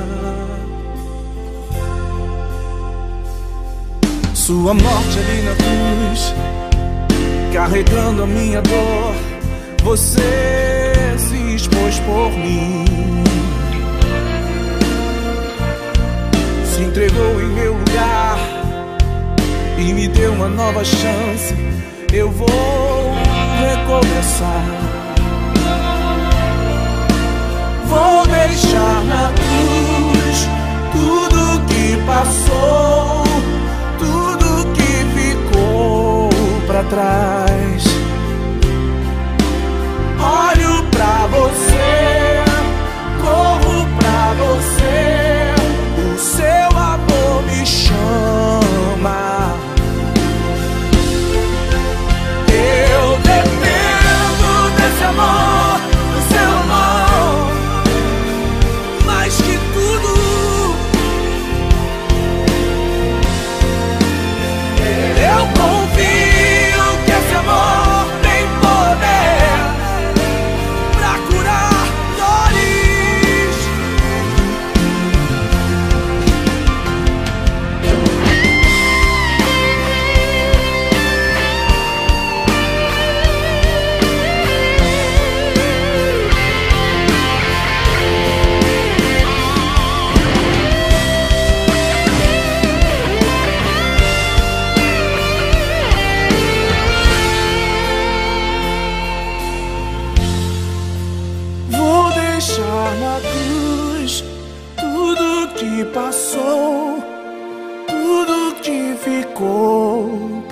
Sua morte ali na cruz, carregando a minha dor, você se expôs por mim. Se entregou em meu lugar e me deu uma nova chance. Eu vou recomeçar. Vou deixar na cruz tudo que passou, tudo que ficou pra trás. Olho pra você, corro pra você, o seu amor me chama. Eu dependo desse amor, do seu amor, mais que tudo. Eu confio que esse amor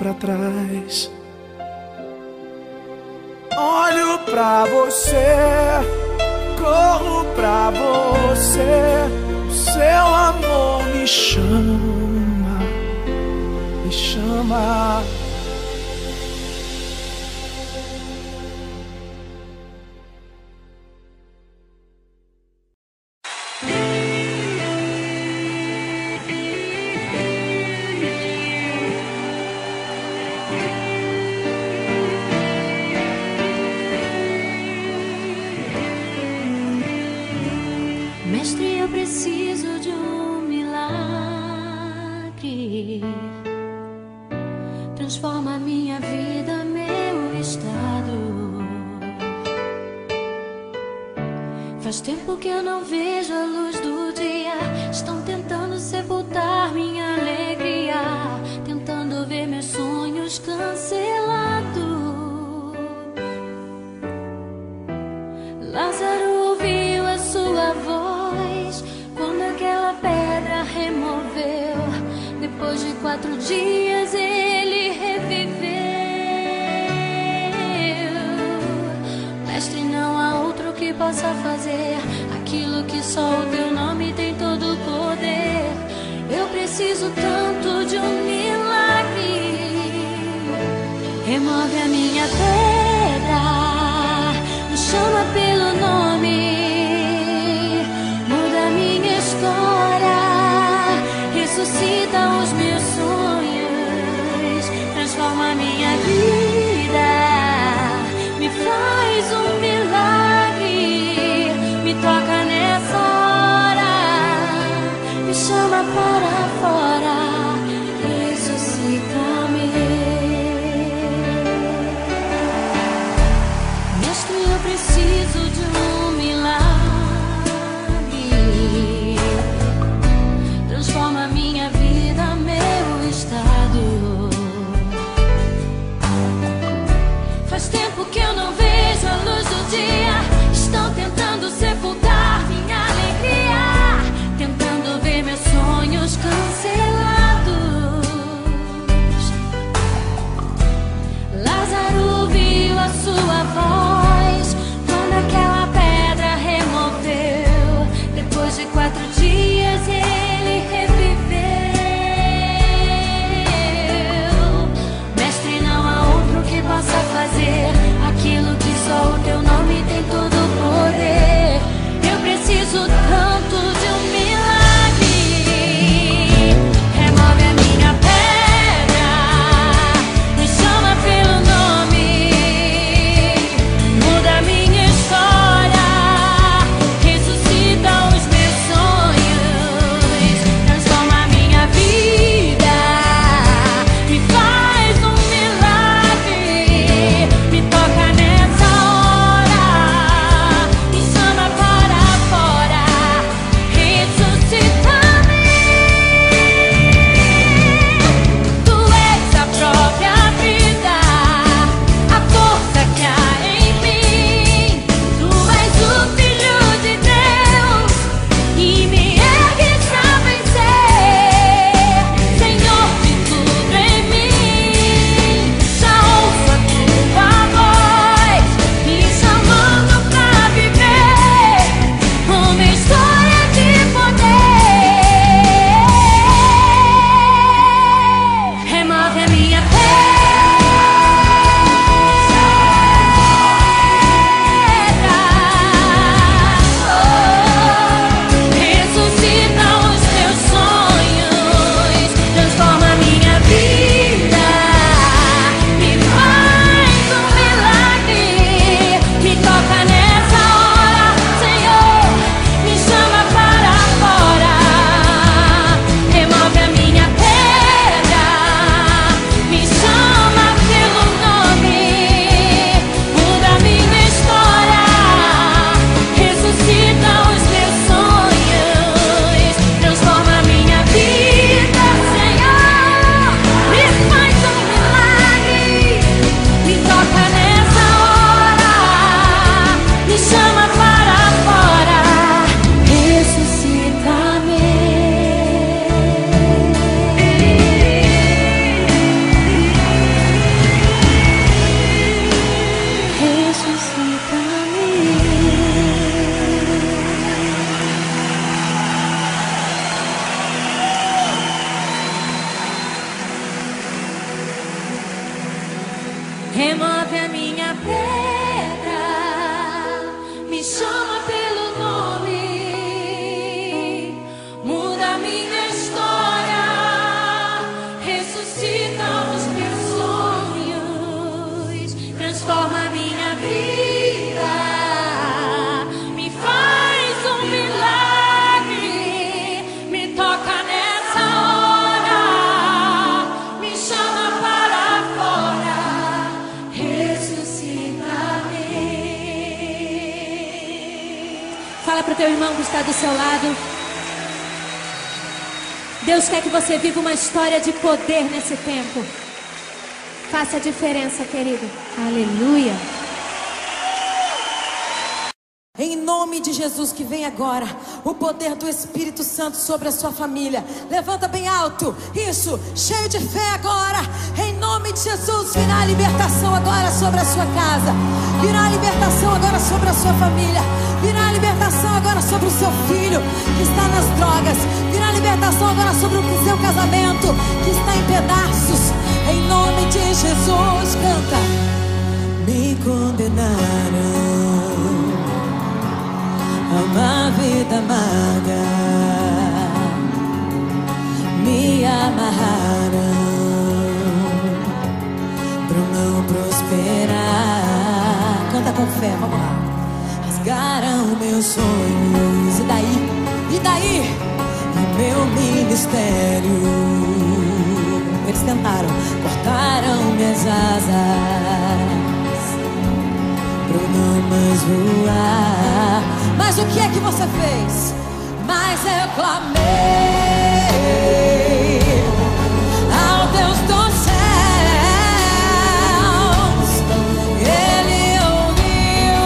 pra trás. Olho pra você, corro pra você, o seu amor me chama, me chama. Mestre, eu preciso de um milagre. Transforma minha vida, meu estado. Faz tempo que eu não vejo a luz do dia. Estão tentando sepultar minha alegria, tentando ver meus sonhos cancelados. Lázaro ouviu a sua voz quando aquela pedra removeu. Depois de quatro dias ele reviveu. Mestre, não há outro que possa fazer aquilo que só o teu nome tem todo o poder. Eu preciso tanto de um milagre. Remove a minha pedra, me chama pelo nome, muda minha história, ressuscita os meus sonhos, transforma minha vida, me faz um milagre, me toca nessa hora, me chama para fora, ressuscita-me. Mestre, eu preciso de um milagre. Transforma minha vida, meu estado. remove a minha pedra, me chama pelo nome, muda a minha história, ressuscita os meus sonhos, transforma a minha vida, me faz um milagre, me toca nessa hora, me chama para fora, ressuscita-me. Fala para o teu irmão que está do seu lado. Deus quer que você viva uma história de poder nesse tempo. Faça a diferença, querido. Aleluia. Em nome de Jesus, que vem agora o poder do Espírito Santo sobre a sua família. Levanta bem alto, isso, cheio de fé agora. Em nome de Jesus, virá a libertação agora sobre a sua casa. Virá a libertação agora sobre a sua família. Virá a libertação agora sobre o seu filho que está nas drogas. Virá a libertação agora sobre o seu casamento que está em pedaços. Em nome de Jesus, canta. Me condenaram a uma vida amarga, me amarraram pra não prosperar. Canta com fé, vamos lá. Rasgaram meus sonhos, e daí? E daí? O meu ministério. Eles tentaram, cortaram minhas asas pra eu não mais voar. Mas o que é que você fez? Mas eu clamei ao Deus dos céus, Ele ouviu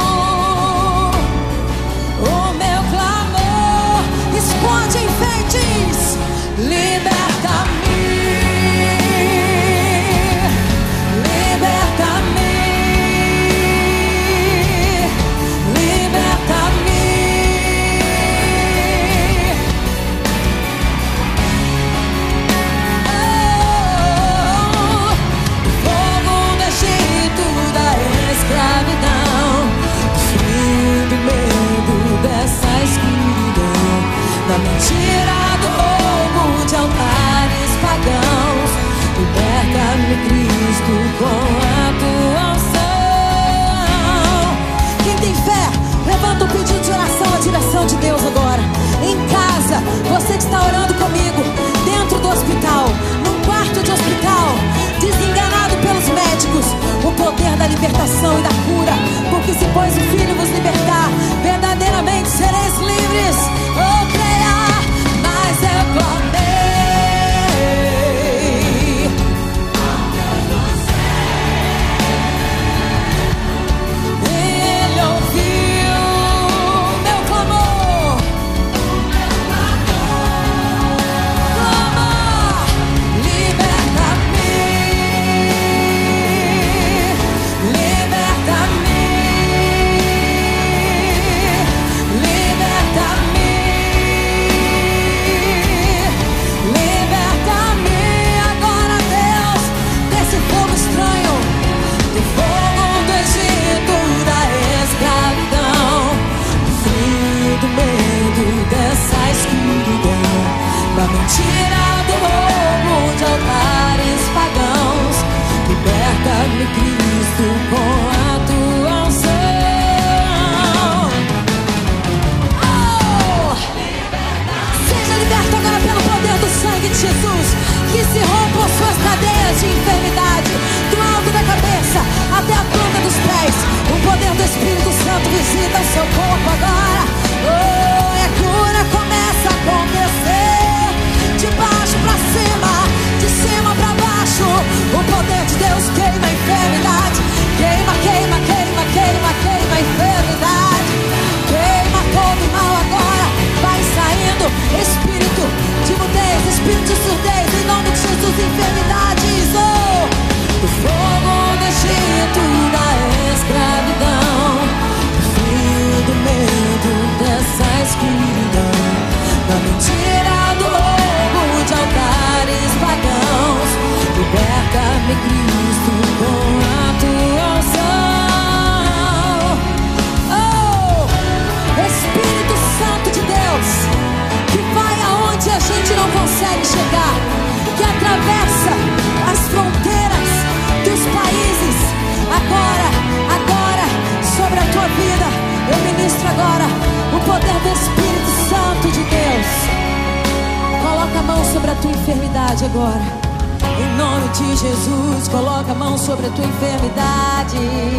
o meu clamor. Esconde enfeites, liberta-me, liberta-me. Da mentira, do roubo de altares pagãos, liberta-me, Cristo, com a tua unção. Quem tem fé, levanta um pedido de oração na direção de Deus agora. Em casa, você que está orando comigo, dentro do hospital, num quarto de hospital, desenganado pelos médicos, o poder da libertação e da cura, porque se pois o Filho vos libertar, verdadeiramente sereis livres. Oh, creia, mas eu clamei ao Deus do céu, Ele ouviu meu clamor, meu clamor. poder do Espírito Santo de Deus. Coloca a mão sobre a tua enfermidade agora. Em nome de Jesus, coloca a mão sobre a tua enfermidade.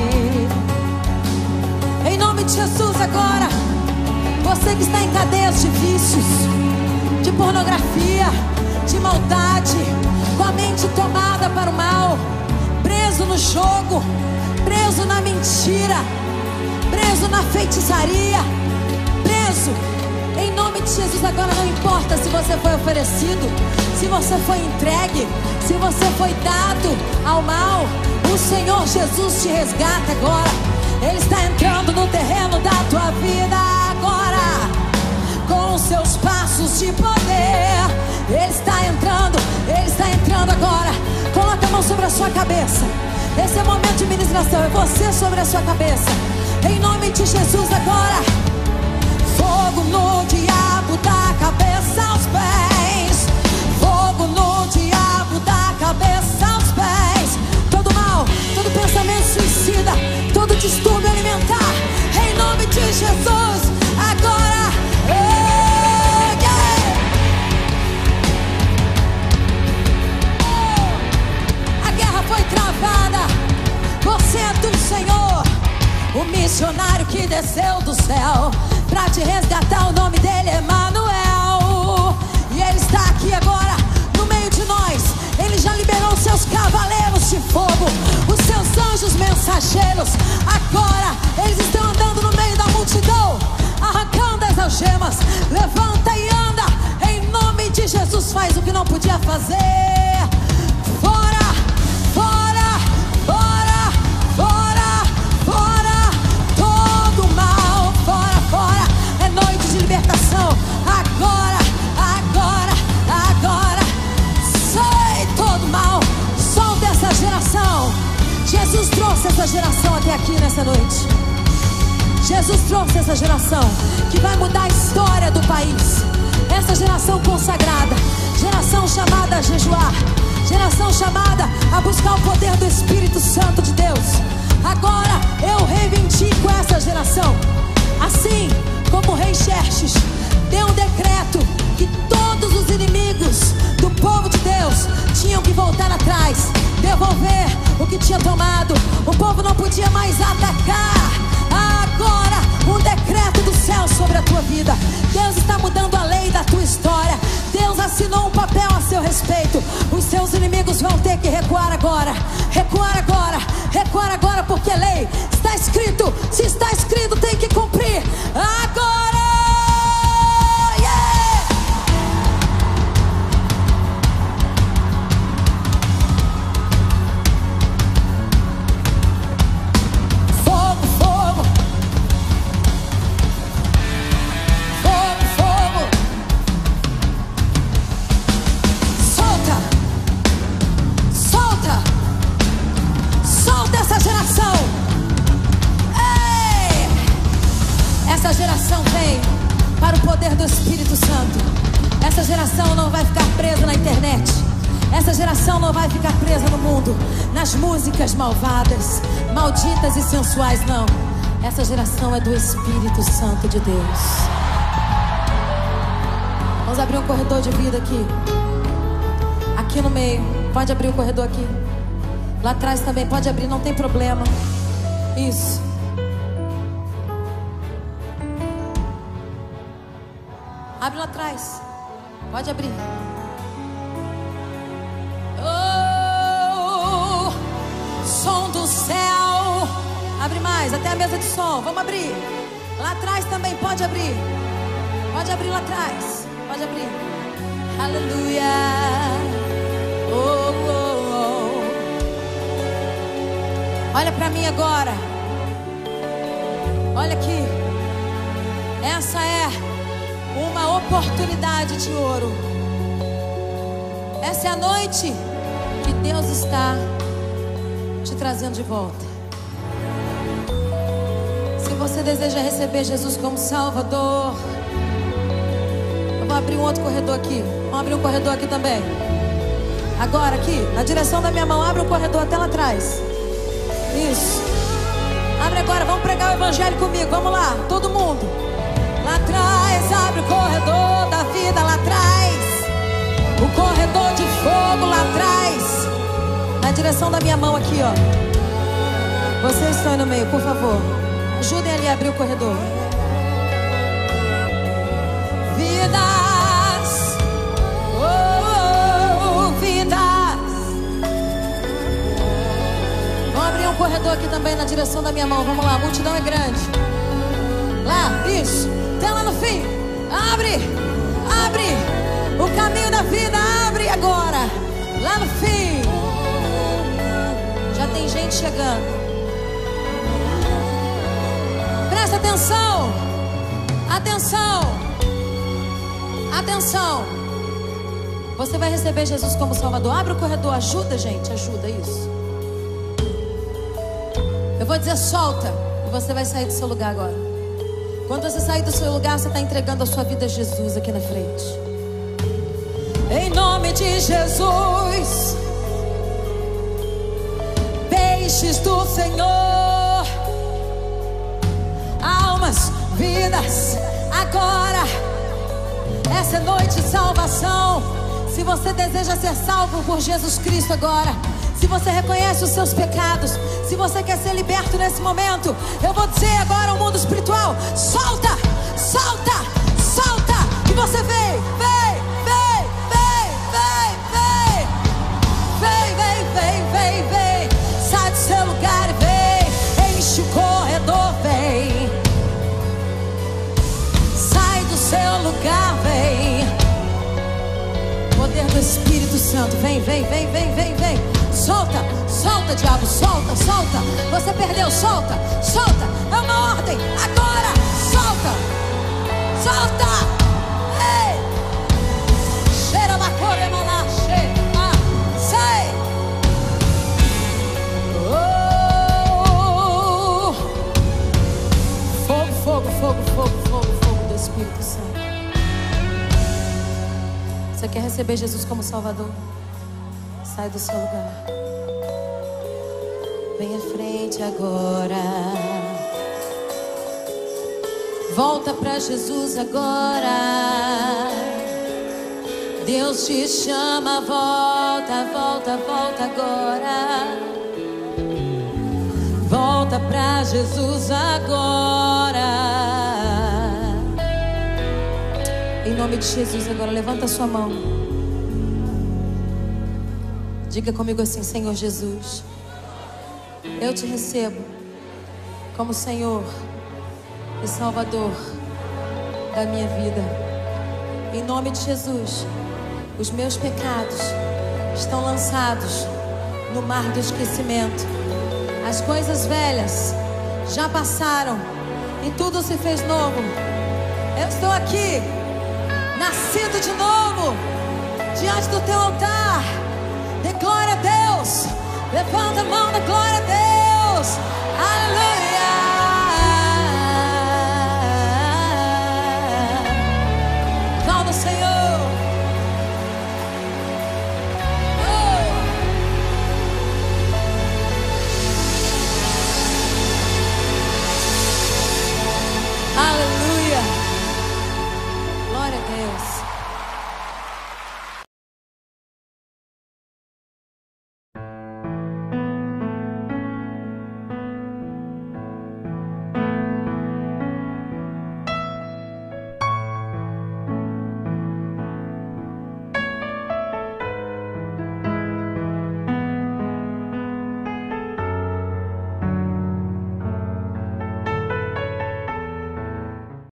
Em nome de Jesus agora. Você que está em cadeias de vícios, de pornografia, de maldade, com a mente tomada para o mal, preso no jogo, preso na mentira, preso na feitiçaria, preso. Em nome de Jesus agora, não importa se você foi oferecido, se você foi entregue, se você foi dado ao mal, o Senhor Jesus te resgata agora. Ele está entrando no terreno da tua vida agora, com os seus passos de poder. Ele está entrando, Ele está entrando agora. Coloca a mão sobre a sua cabeça. Esse é o momento de ministração, é você sobre a sua cabeça. Em nome de Jesus agora. Fogo no diabo da cabeça aos pés. Fogo no diabo da cabeça aos pés. Todo mal, todo pensamento suicida, todo distúrbio alimentar, em nome de Jesus agora. Oh, yeah. A guerra foi travada. Você é do Senhor, o missionário que desceu do céu pra te resgatar. O nome dele é Emanuel, e ele está aqui agora no meio de nós. Ele já liberou seus cavaleiros de fogo, os seus anjos mensageiros. Agora eles estão andando no meio da multidão, arrancando as algemas. Levanta e anda, em nome de Jesus. Faz o que não podia fazer. Fora, fora, fora, fora, fora, todo mal, fora, fora. É noite de libertação. Agora, agora, agora. Sai todo mal, solta essa geração. Jesus trouxe essa geração até aqui nessa noite. Jesus trouxe essa geração que vai mudar a história do país. Essa geração consagrada, geração chamada a jejuar, geração chamada a buscar o poder do Espírito Santo de Deus. Agora eu reivindico essa geração. Assim como o rei Xerxes deu um decreto que todos os inimigos do povo de Deus tinham que voltar atrás, devolver o que tinha tomado. O povo não podia mais atacar. Agora um decreto do céu sobre a tua vida. Deus está mudando a lei da tua história. Deus assinou um papel a seu respeito. Os seus inimigos vão ter que recuar agora. Recuar agora, recuar agora, porque a lei está escrito. Se está escrito, tem que cumprir agora. Essa geração vem para o poder do Espírito Santo. Essa geração não vai ficar presa na internet. Essa geração não vai ficar presa no mundo, nas músicas malvadas, malditas e sensuais, não. Essa geração é do Espírito Santo de Deus. Vamos abrir um corredor de vida aqui. Aqui no meio, pode abrir o corredor aqui. Lá atrás também pode abrir, não tem problema. Isso. Abre lá atrás. Pode abrir. Oh, som do céu. Abre mais, até a mesa de som. Vamos abrir. Lá atrás também pode abrir. Pode abrir lá atrás. Pode abrir. Aleluia. Oh, oh, oh. Olha pra mim agora. Olha aqui. Essa é uma oportunidade de ouro. Essa é a noite que Deus está te trazendo de volta. Se você deseja receber Jesus como Salvador, eu vou abrir um outro corredor aqui. Vamos abrir um corredor aqui também. Agora aqui, na direção da minha mão, abre um corredor até lá atrás. Isso. Abre agora, vamos pregar o evangelho comigo. Vamos lá, todo mundo. Lá atrás, abre o corredor da vida lá atrás. O corredor de fogo lá atrás. Na direção da minha mão aqui, ó. Vocês estão aí no meio, por favor. Ajudem ali a abrir o corredor. Vidas, oh, oh, vidas. Vamos abrir um corredor aqui também na direção da minha mão. Vamos lá, a multidão é grande. Lá, isso. Até lá no fim. Abre, abre. O caminho da vida abre agora. Lá no fim. Já tem gente chegando. Presta atenção. Atenção. Atenção. Você vai receber Jesus como Salvador. Abre o corredor, ajuda, gente, ajuda, isso. Eu vou dizer solta e você vai sair do seu lugar agora. Quando você sair do seu lugar, você está entregando a sua vida a Jesus aqui na frente. Em nome de Jesus. Peixes do Senhor, almas, vidas, agora. Essa é noite de salvação. Se você deseja ser salvo por Jesus Cristo agora, se você reconhece os seus pecados, se você quer ser liberto nesse momento, eu vou dizer agora ao mundo espiritual: solta, solta, solta. E você vem, vem, vem, vem, vem, vem. Vem, vem, vem, vem, vem. Sai do seu lugar e vem. Enche o corredor, vem. Sai do seu lugar, vem. Poder do Espírito Santo, vem, vem, vem, vem, vem, vem. Solta, solta, diabo, solta, solta. Você perdeu, solta, solta. É uma ordem, agora, solta, solta. Ei, cheira da cor, emanar, cheira, sai. Oh, fogo, fogo, fogo, fogo, fogo, fogo do Espírito Santo. Você quer receber Jesus como Salvador? Sai do seu lugar. Vem à frente agora. Volta pra Jesus agora. Deus te chama, volta, volta, volta agora. Volta pra Jesus agora. Em nome de Jesus agora, levanta a sua mão. Diga comigo assim: Senhor Jesus, eu te recebo como Senhor e Salvador da minha vida. Em nome de Jesus, os meus pecados estão lançados no mar do esquecimento. As coisas velhas já passaram e tudo se fez novo. Eu estou aqui, nascido de novo, diante do teu altar. Dê glória a Deus. Levanta a mão, dê glória a Deus.